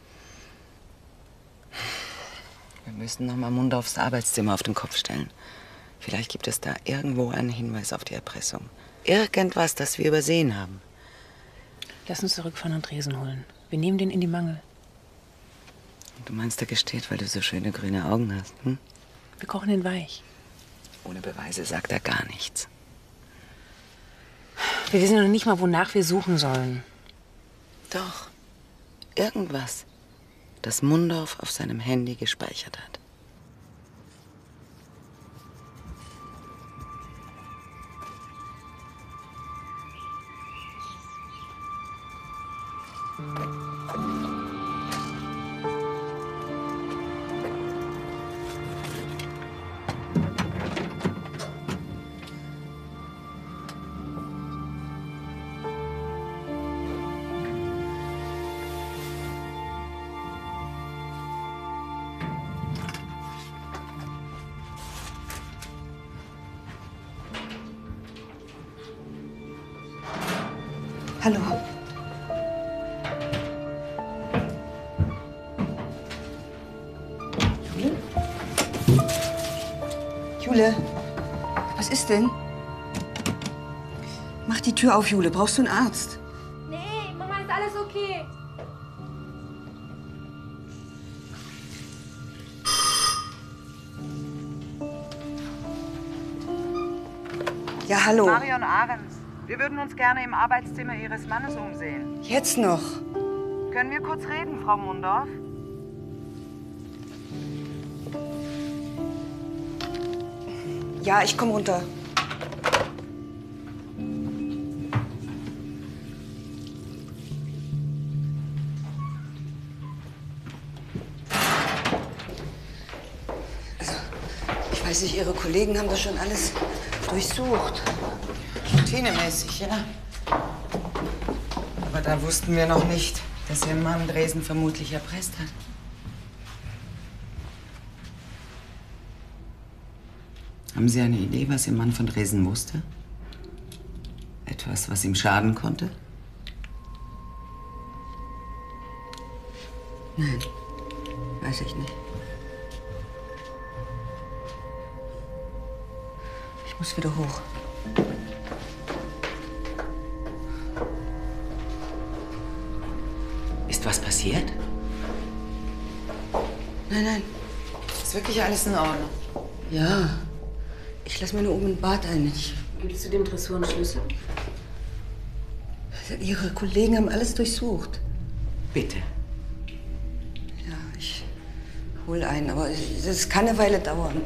[SPEAKER 10] Wir müssen noch mal Mundorfs Arbeitszimmer auf den Kopf stellen. Vielleicht gibt es da irgendwo einen Hinweis auf die Erpressung. Irgendwas, das wir übersehen haben.
[SPEAKER 1] Lass uns zurückfahren und Dresen holen. Wir nehmen den in die Mangel.
[SPEAKER 10] Du meinst, er gesteht, weil du so schöne grüne Augen hast, hm?
[SPEAKER 1] Wir kochen ihn weich.
[SPEAKER 10] Ohne Beweise sagt er gar nichts.
[SPEAKER 1] Wir wissen noch nicht mal, wonach wir suchen sollen.
[SPEAKER 10] Doch. Irgendwas, das Mundorf auf seinem Handy gespeichert hat. Hallo. Jule? Jule, was ist denn? Mach die Tür auf, Jule. Brauchst du einen Arzt?
[SPEAKER 12] Nee, Mama, ist alles okay.
[SPEAKER 10] Ja, hallo.
[SPEAKER 4] Marion Ahrens. Wir würden uns gerne im Arbeitszimmer Ihres Mannes umsehen.
[SPEAKER 10] Jetzt noch.
[SPEAKER 4] Können wir kurz reden, Frau Mundorf?
[SPEAKER 10] Ja, ich komme runter. Also, ich weiß nicht, Ihre Kollegen haben das schon alles durchsucht.
[SPEAKER 4] Routinemäßig, ja. Aber da wussten wir noch nicht, dass Ihr Mann Dresen vermutlich erpresst hat.
[SPEAKER 10] Haben Sie eine Idee, was Ihr Mann von Dresen wusste? Etwas, was ihm schaden konnte? Nein, weiß ich nicht. Ich muss wieder hoch. Ist was passiert?
[SPEAKER 4] Nein, nein. Ist wirklich alles in Ordnung.
[SPEAKER 10] Ja. Ich lasse mir nur oben ein Bad ein.
[SPEAKER 1] Gibst du dem Dressur einen Schlüssel?
[SPEAKER 10] Ihre Kollegen haben alles durchsucht.
[SPEAKER 1] Bitte.
[SPEAKER 10] Ja, ich hol einen, aber das kann eine Weile dauern.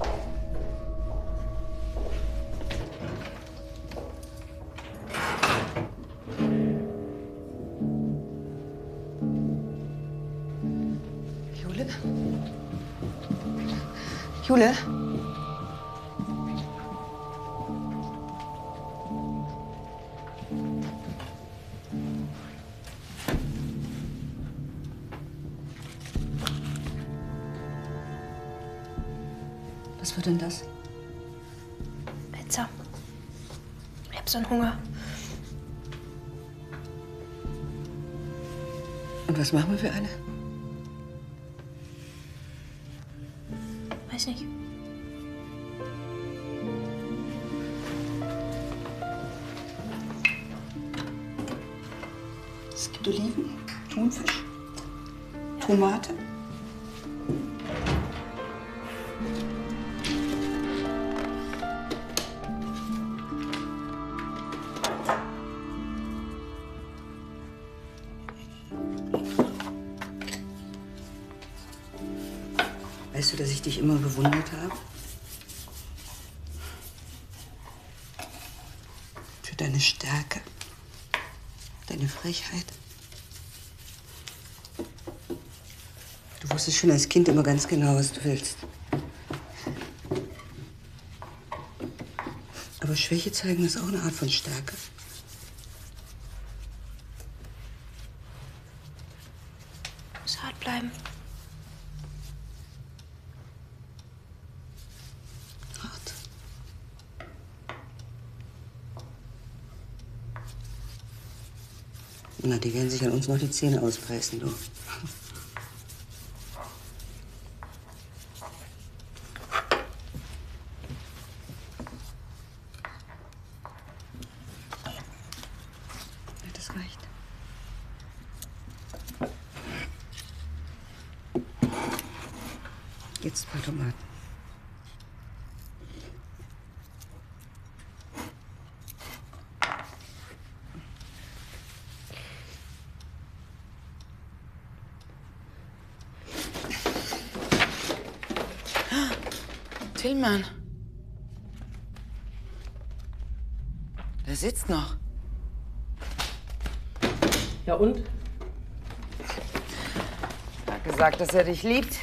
[SPEAKER 10] Jule? Jule? Was wird denn das?
[SPEAKER 12] Pizza. Ich hab so einen Hunger.
[SPEAKER 10] Und was machen wir für eine?
[SPEAKER 12] Weiß nicht.
[SPEAKER 10] Es gibt Oliven, Thunfisch, Tomate. Weißt du, dass ich dich immer bewundert habe? Für deine Stärke, deine Frechheit. Du wusstest schon als Kind immer ganz genau, was du willst. Aber Schwäche zeigen ist auch eine Art von Stärke.
[SPEAKER 12] Du musst hart bleiben.
[SPEAKER 10] Hart. Na, die werden sich an uns noch die Zähne auspressen, du. Ja, das reicht. Jetzt ein paar Tomaten.
[SPEAKER 4] Tillmann. Der sitzt noch.
[SPEAKER 1] Ja und?
[SPEAKER 4] Er hat gesagt, dass er dich liebt.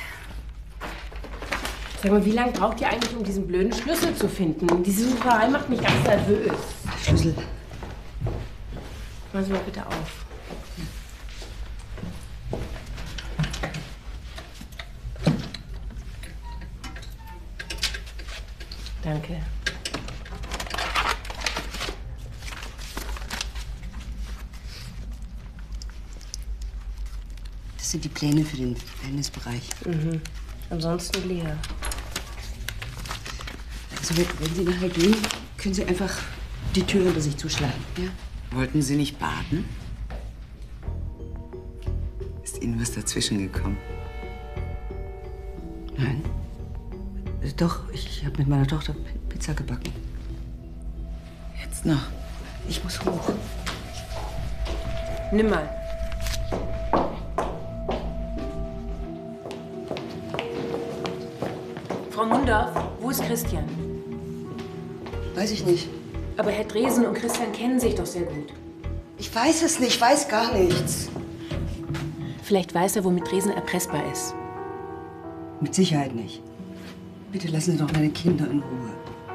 [SPEAKER 1] Sag mal, wie lange braucht ihr eigentlich, um diesen blöden Schlüssel zu finden? Diese Sucherei macht mich ganz nervös.
[SPEAKER 10] Schlüssel.
[SPEAKER 1] Machen Sie mal bitte auf. Danke.
[SPEAKER 17] sind die Pläne für den Wellnessbereich?
[SPEAKER 1] Ansonsten leer.
[SPEAKER 17] Also, wenn Sie nachher gehen, können Sie einfach die Tür hinter sich zuschlagen. Ja?
[SPEAKER 10] Wollten Sie nicht baden? Ist Ihnen was dazwischen gekommen?
[SPEAKER 17] Nein. Doch, ich habe mit meiner Tochter Pizza gebacken.
[SPEAKER 10] Jetzt noch.
[SPEAKER 17] Ich muss hoch.
[SPEAKER 1] Nimm mal. Frau Mundorf, wo ist Christian?
[SPEAKER 17] Weiß ich nicht.
[SPEAKER 1] Aber Herr Dresen und Christian kennen sich doch sehr gut.
[SPEAKER 17] Ich weiß es nicht, weiß gar nichts.
[SPEAKER 1] Vielleicht weiß er, womit Dresen erpressbar ist.
[SPEAKER 17] Mit Sicherheit nicht. Bitte lassen Sie doch meine Kinder in Ruhe.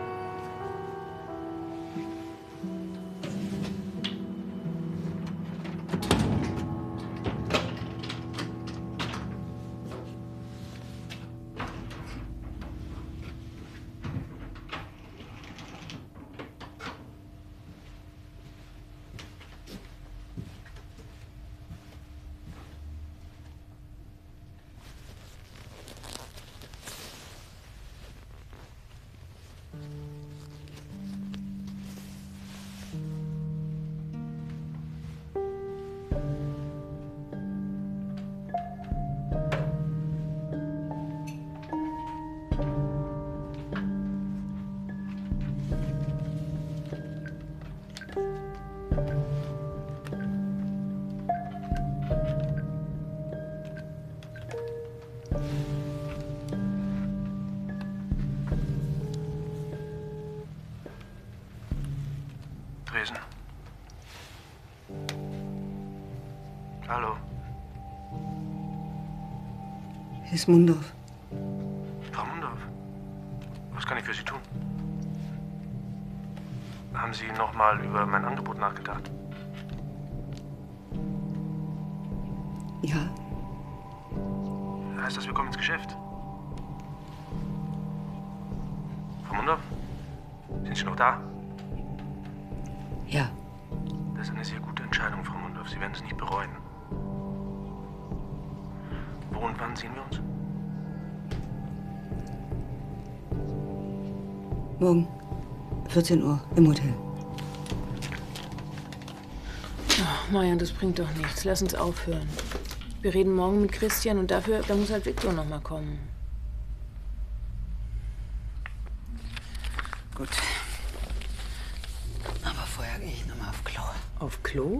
[SPEAKER 5] Dresen. Hallo.
[SPEAKER 17] Hier ist Mundorf.
[SPEAKER 5] Frau Mundorf, was kann ich für Sie tun? Haben Sie noch mal über mein Angebot nachgedacht?
[SPEAKER 17] Ja.
[SPEAKER 5] Heißt das, wir kommen ins Geschäft? Frau Mundorf, sind Sie noch da?
[SPEAKER 17] Ja.
[SPEAKER 5] Das ist eine sehr gute Entscheidung, Frau Mundorf. Sie werden es nicht bereuen. Wo und wann sehen wir uns?
[SPEAKER 17] Morgen, 14 Uhr, im Hotel.
[SPEAKER 1] Oh, Marian, das bringt doch nichts. Lass uns aufhören. Wir reden morgen mit Christian und da muss halt Viktor noch mal kommen.
[SPEAKER 17] Gut. Aber vorher gehe ich noch mal auf Klo.
[SPEAKER 1] Auf Klo?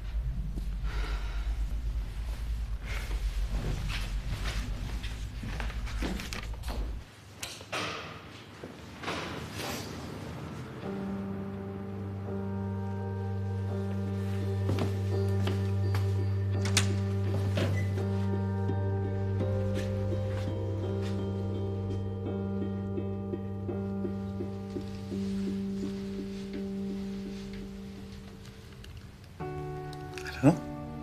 [SPEAKER 3] Hallo?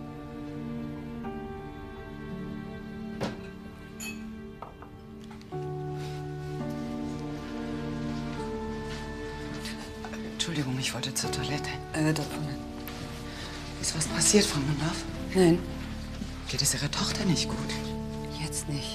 [SPEAKER 10] Entschuldigung, ich wollte zur Toilette.
[SPEAKER 17] Da vorne.
[SPEAKER 10] Ist was passiert, Frau Mundorf?
[SPEAKER 17] Nein.
[SPEAKER 10] Geht es Ihrer Tochter nicht gut?
[SPEAKER 17] Jetzt nicht.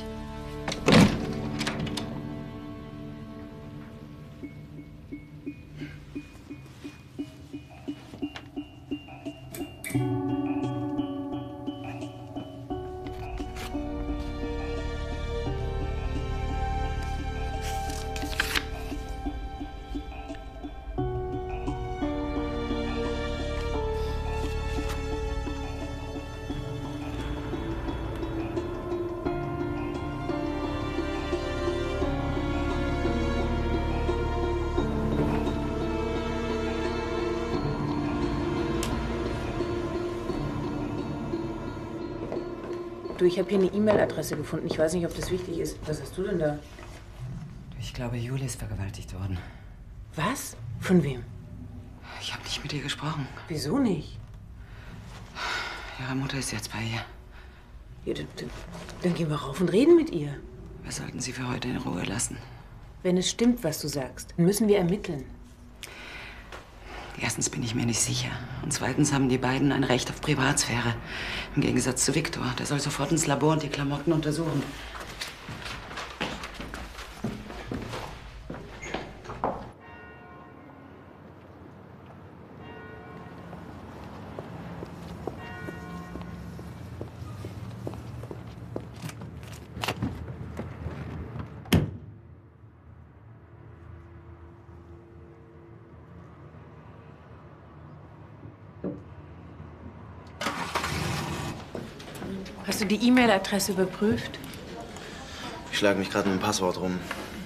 [SPEAKER 1] Du, ich habe hier eine E-Mail-Adresse gefunden. Ich weiß nicht, ob das wichtig ist. Was hast du denn da?
[SPEAKER 10] Ich glaube, Julie ist vergewaltigt worden.
[SPEAKER 1] Was? Von wem?
[SPEAKER 10] Ich habe nicht mit ihr gesprochen.
[SPEAKER 1] Wieso nicht?
[SPEAKER 10] Ihre Mutter ist jetzt bei ihr.
[SPEAKER 1] Ja, dann gehen wir rauf und reden mit ihr.
[SPEAKER 10] Wir sollten sie für heute in Ruhe lassen.
[SPEAKER 1] Wenn es stimmt, was du sagst, dann müssen wir ermitteln.
[SPEAKER 10] Erstens bin ich mir nicht sicher. Und zweitens haben die beiden ein Recht auf Privatsphäre. Im Gegensatz zu Viktor. Der soll sofort ins Labor und die Klamotten untersuchen.
[SPEAKER 1] Hast du die E-Mail-Adresse überprüft?
[SPEAKER 13] Ich schlage mich gerade mit dem Passwort rum.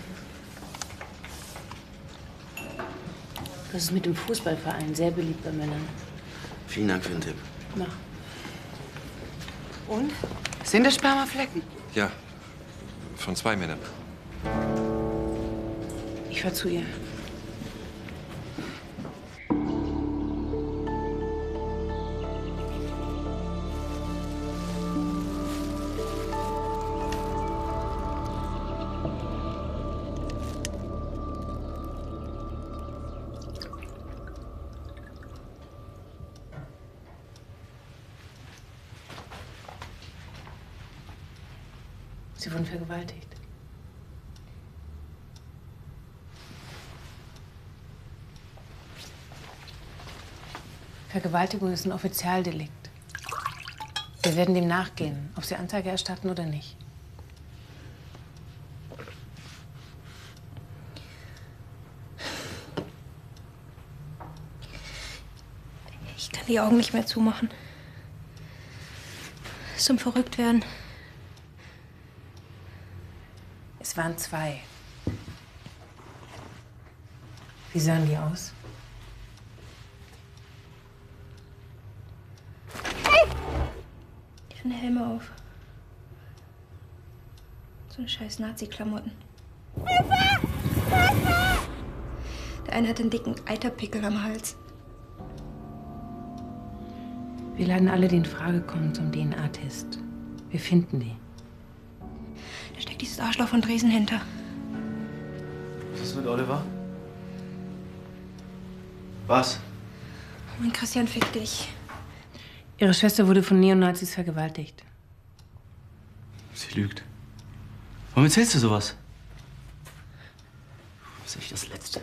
[SPEAKER 1] Das ist mit dem Fußballverein sehr beliebt bei Männern.
[SPEAKER 13] Vielen Dank für den Tipp.
[SPEAKER 1] Mach. Und?
[SPEAKER 10] Sind das Spermaflecken?
[SPEAKER 9] Ja, von 2 Männern.
[SPEAKER 1] Ich fahr zu ihr. Sie wurden vergewaltigt. Vergewaltigung ist ein Offizialdelikt. Wir werden dem nachgehen, ob Sie Anzeige erstatten oder nicht.
[SPEAKER 12] Ich kann die Augen nicht mehr zumachen. Zum Verrücktwerden.
[SPEAKER 1] Es waren 2. Wie sahen die aus?
[SPEAKER 12] Die hatten Helme auf. So eine scheiß Nazi-Klamotten. Der eine hat einen dicken Eiterpickel am Hals.
[SPEAKER 1] Wir laden alle, die in Frage kommen, zum DNA-Test. Wir finden die.
[SPEAKER 12] Da steckt dieses Arschloch von Dresen hinter.
[SPEAKER 13] Was ist mit Oliver? Was?
[SPEAKER 12] Mein Christian, fick dich.
[SPEAKER 1] Ihre Schwester wurde von Neonazis vergewaltigt.
[SPEAKER 3] Sie lügt. Warum erzählst du sowas? Das ist echt das Letzte.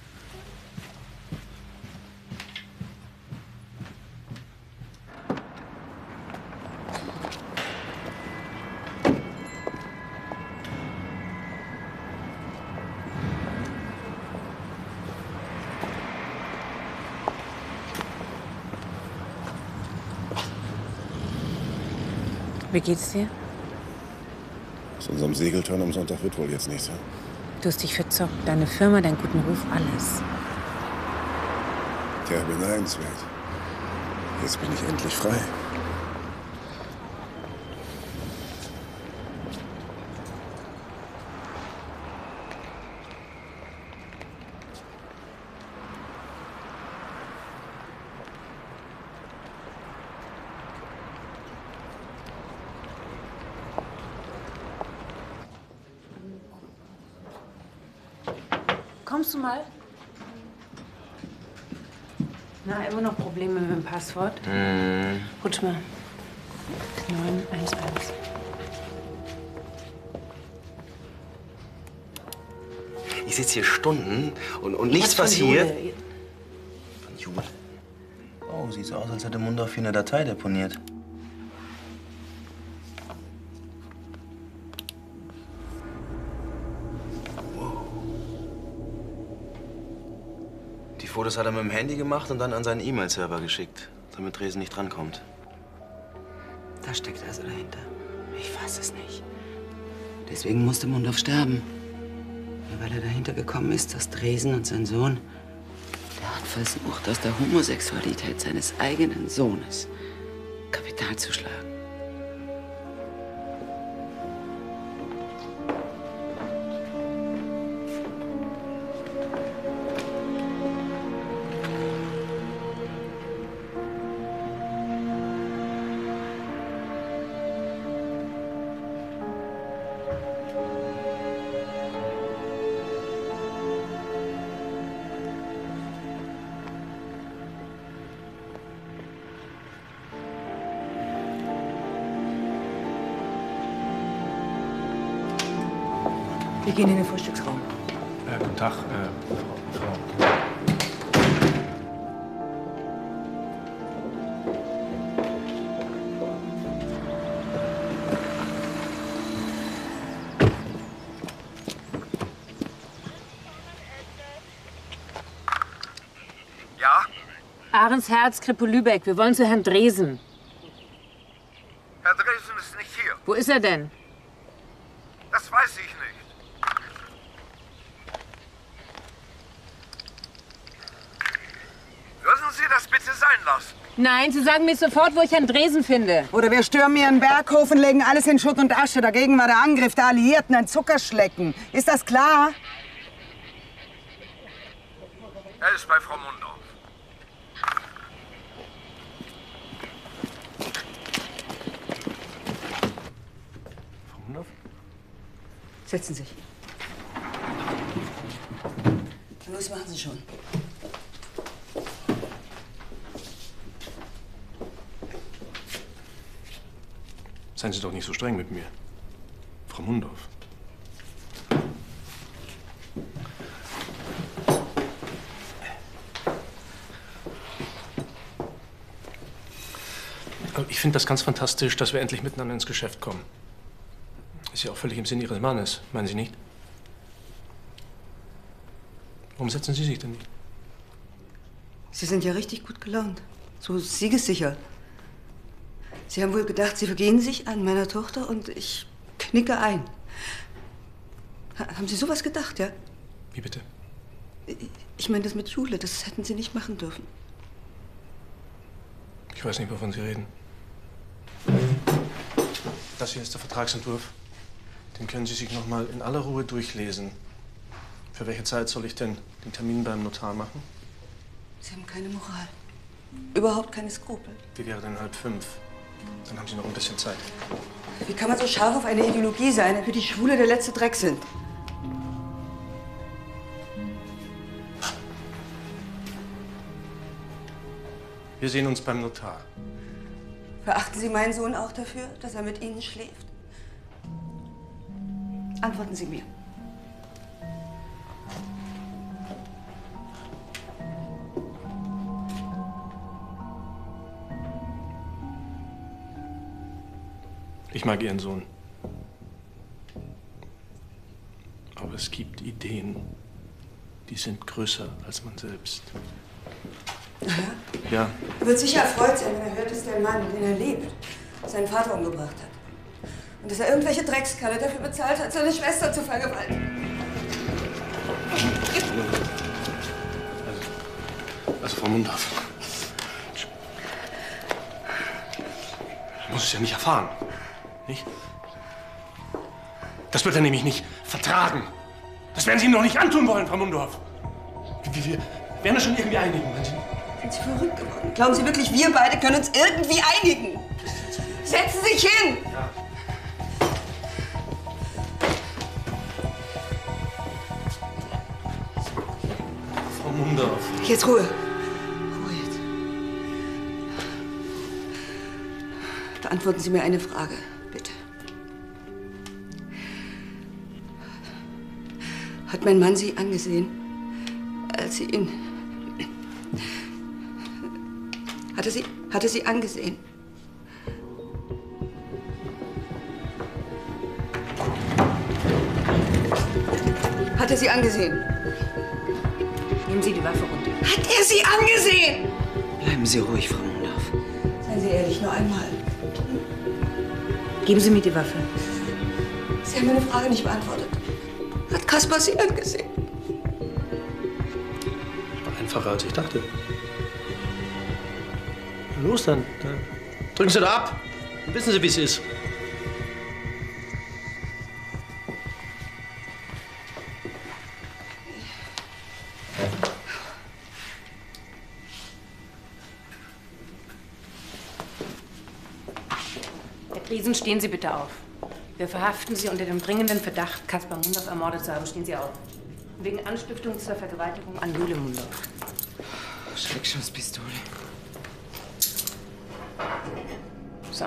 [SPEAKER 1] Wie geht's dir?
[SPEAKER 19] Aus unserem Segeltörn am Sonntag wird wohl jetzt nichts, ja?
[SPEAKER 1] Du hast dich verzockt. Deine Firma, deinen guten Ruf, alles.
[SPEAKER 19] Tja, beneidenswert. Jetzt bin ich endlich frei.
[SPEAKER 1] Kommst du mal? Na, immer noch Probleme mit dem Passwort? Rutsch mal. 911.
[SPEAKER 13] Ich sitze hier Stunden und nichts passiert.
[SPEAKER 1] Jule.
[SPEAKER 13] Von Jule. Oh, sieht so aus, als hätte Mundorf hier eine Datei deponiert. Die Fotos hat er mit dem Handy gemacht und dann an seinen E-Mail-Server geschickt, damit Dresen nicht drankommt.
[SPEAKER 10] Da steckt also dahinter. Ich fass es nicht. Deswegen musste Mundorf sterben. Nur weil er dahinter gekommen ist, dass Dresen und sein Sohn, der hat versucht, aus der Homosexualität seines eigenen Sohnes Kapital zu schlagen.
[SPEAKER 17] Wir gehen in den Frühstücksraum.
[SPEAKER 5] Guten Tag, Frau.
[SPEAKER 1] Ja? Ahrensherz, Krippe Lübeck. Wir wollen zu Herrn Dresen.
[SPEAKER 20] Herr Dresen ist nicht hier.
[SPEAKER 1] Wo ist er denn?
[SPEAKER 20] Das weiß ich nicht. Würden Sie das bitte sein lassen?
[SPEAKER 1] Nein, Sie sagen mir sofort, wo ich Herrn Dresen finde.
[SPEAKER 4] Oder wir stürmen Ihren Berghof und legen alles in Schutt und Asche. Dagegen war der Angriff der Alliierten ein Zuckerschlecken. Ist das klar?
[SPEAKER 20] Er ist bei Frau Mundorf.
[SPEAKER 5] Frau Mundorf?
[SPEAKER 17] Setzen Sie sich. Los, machen Sie schon.
[SPEAKER 5] Seien Sie doch nicht so streng mit mir. Frau Mundorf. Ich finde das ganz fantastisch, dass wir endlich miteinander ins Geschäft kommen. Ist ja auch völlig im Sinn Ihres Mannes, meinen Sie nicht? Warum setzen Sie sich denn nicht?
[SPEAKER 17] Sie sind ja richtig gut gelaunt. So siegessicher. Sie haben wohl gedacht, Sie vergehen sich an meiner Tochter und ich knicke ein. Haben Sie sowas gedacht, ja?
[SPEAKER 5] Wie bitte?
[SPEAKER 17] Ich meine, das mit Jule, das hätten Sie nicht machen dürfen.
[SPEAKER 5] Ich weiß nicht, wovon Sie reden. Das hier ist der Vertragsentwurf. Den können Sie sich noch mal in aller Ruhe durchlesen. Für welche Zeit soll ich denn den Termin beim Notar machen?
[SPEAKER 17] Sie haben keine Moral. Überhaupt keine Skrupel.
[SPEAKER 5] Wie wäre denn 4:30? Dann haben Sie noch ein bisschen Zeit.
[SPEAKER 17] Wie kann man so scharf auf eine Ideologie sein, für die Schwule der letzte Dreck sind?
[SPEAKER 5] Wir sehen uns beim Notar.
[SPEAKER 17] Verachten Sie meinen Sohn auch dafür, dass er mit Ihnen schläft? Antworten Sie mir.
[SPEAKER 5] Ich mag Ihren Sohn. Aber es gibt Ideen, die sind größer als man selbst. Ja.
[SPEAKER 17] Er wird sicher erfreut sein, wenn er hört, dass der Mann, den er liebt, seinen Vater umgebracht hat. Und dass er irgendwelche Dreckskalle dafür bezahlt hat, seine Schwester zu vergewaltigen.
[SPEAKER 5] Also Frau Mundorf. Ich muss es ja nicht erfahren. Nicht? Das wird er nämlich nicht vertragen. Das werden Sie ihm doch nicht antun wollen, Frau Mundorf. Wir werden uns schon irgendwie einigen.
[SPEAKER 17] Sind Sie verrückt geworden? Glauben Sie wirklich, wir beide können uns irgendwie einigen? Setzen Sie sich hin!
[SPEAKER 5] Ja. Frau Mundorf.
[SPEAKER 17] Jetzt Ruhe. Ruhe jetzt. Beantworten Sie mir eine Frage, bitte. Hat mein Mann Sie angesehen, als Sie ihn... Hat er Sie angesehen? Hat er Sie angesehen?
[SPEAKER 1] Nehmen Sie die Waffe runter.
[SPEAKER 17] Hat er Sie angesehen?
[SPEAKER 10] Bleiben Sie ruhig, Frau Mundorf.
[SPEAKER 17] Seien Sie ehrlich, nur einmal.
[SPEAKER 1] Geben Sie mir die Waffe.
[SPEAKER 17] Sie haben meine Frage nicht beantwortet. Hat Kaspar Sie angesehen?
[SPEAKER 5] War einfacher, als ich dachte. Na los dann. Drücken Sie da ab. Dann wissen Sie, wie es ist.
[SPEAKER 1] Herr Driesen, stehen Sie bitte auf. Wir verhaften Sie unter dem dringenden Verdacht, Kaspar Mundorf ermordet zu haben. Stehen Sie auf. Wegen Anstiftung zur Vergewaltigung an Jule Mundorf.
[SPEAKER 10] Schreckschusspistole.
[SPEAKER 1] So.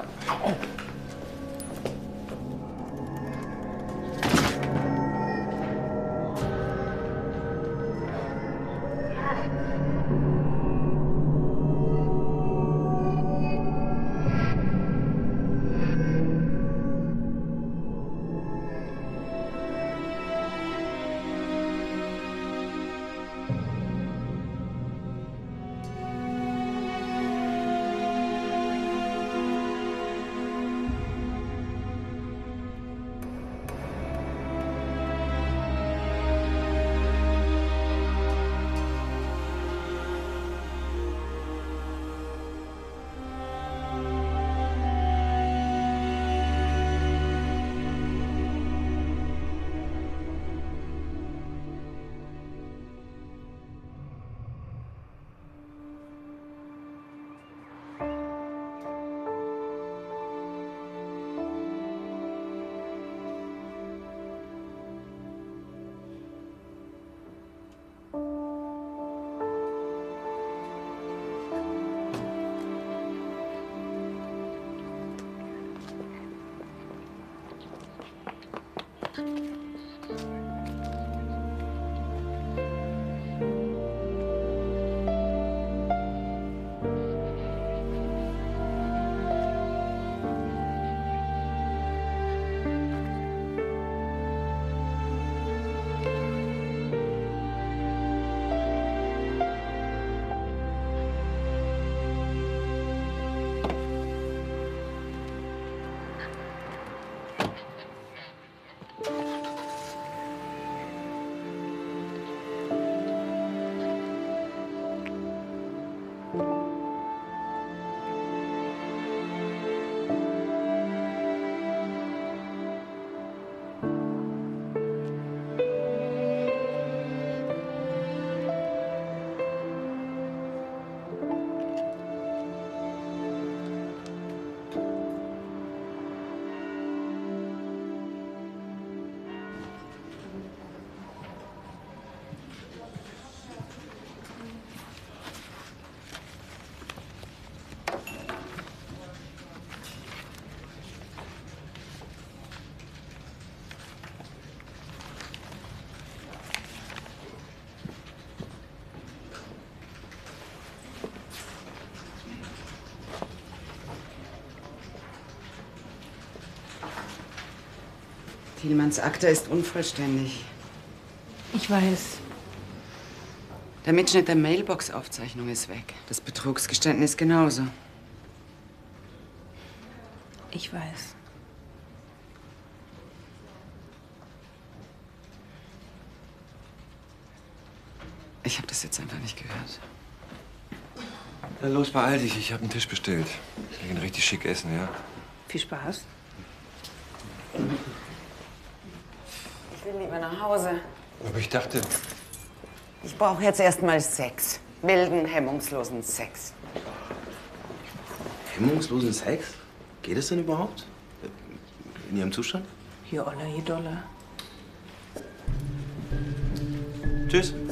[SPEAKER 4] Thielmanns Akte ist unvollständig.
[SPEAKER 1] Ich weiß.
[SPEAKER 4] Der Mitschnitt der Mailbox-Aufzeichnung ist weg. Das Betrugsgeständnis genauso.
[SPEAKER 1] Ich weiß.
[SPEAKER 4] Ich habe das jetzt einfach nicht gehört.
[SPEAKER 9] Na los, beeil dich. Ich habe einen Tisch bestellt. Wir gehen richtig schick essen, ja?
[SPEAKER 1] Viel Spaß.
[SPEAKER 4] Ich will lieber nach Hause.
[SPEAKER 9] Aber ich dachte...
[SPEAKER 4] Ich brauche jetzt erstmal Sex. Wilden, hemmungslosen Sex.
[SPEAKER 13] Hemmungslosen Sex? Geht es denn überhaupt? In Ihrem Zustand?
[SPEAKER 1] Je Oller, je Doller.
[SPEAKER 13] Tschüss.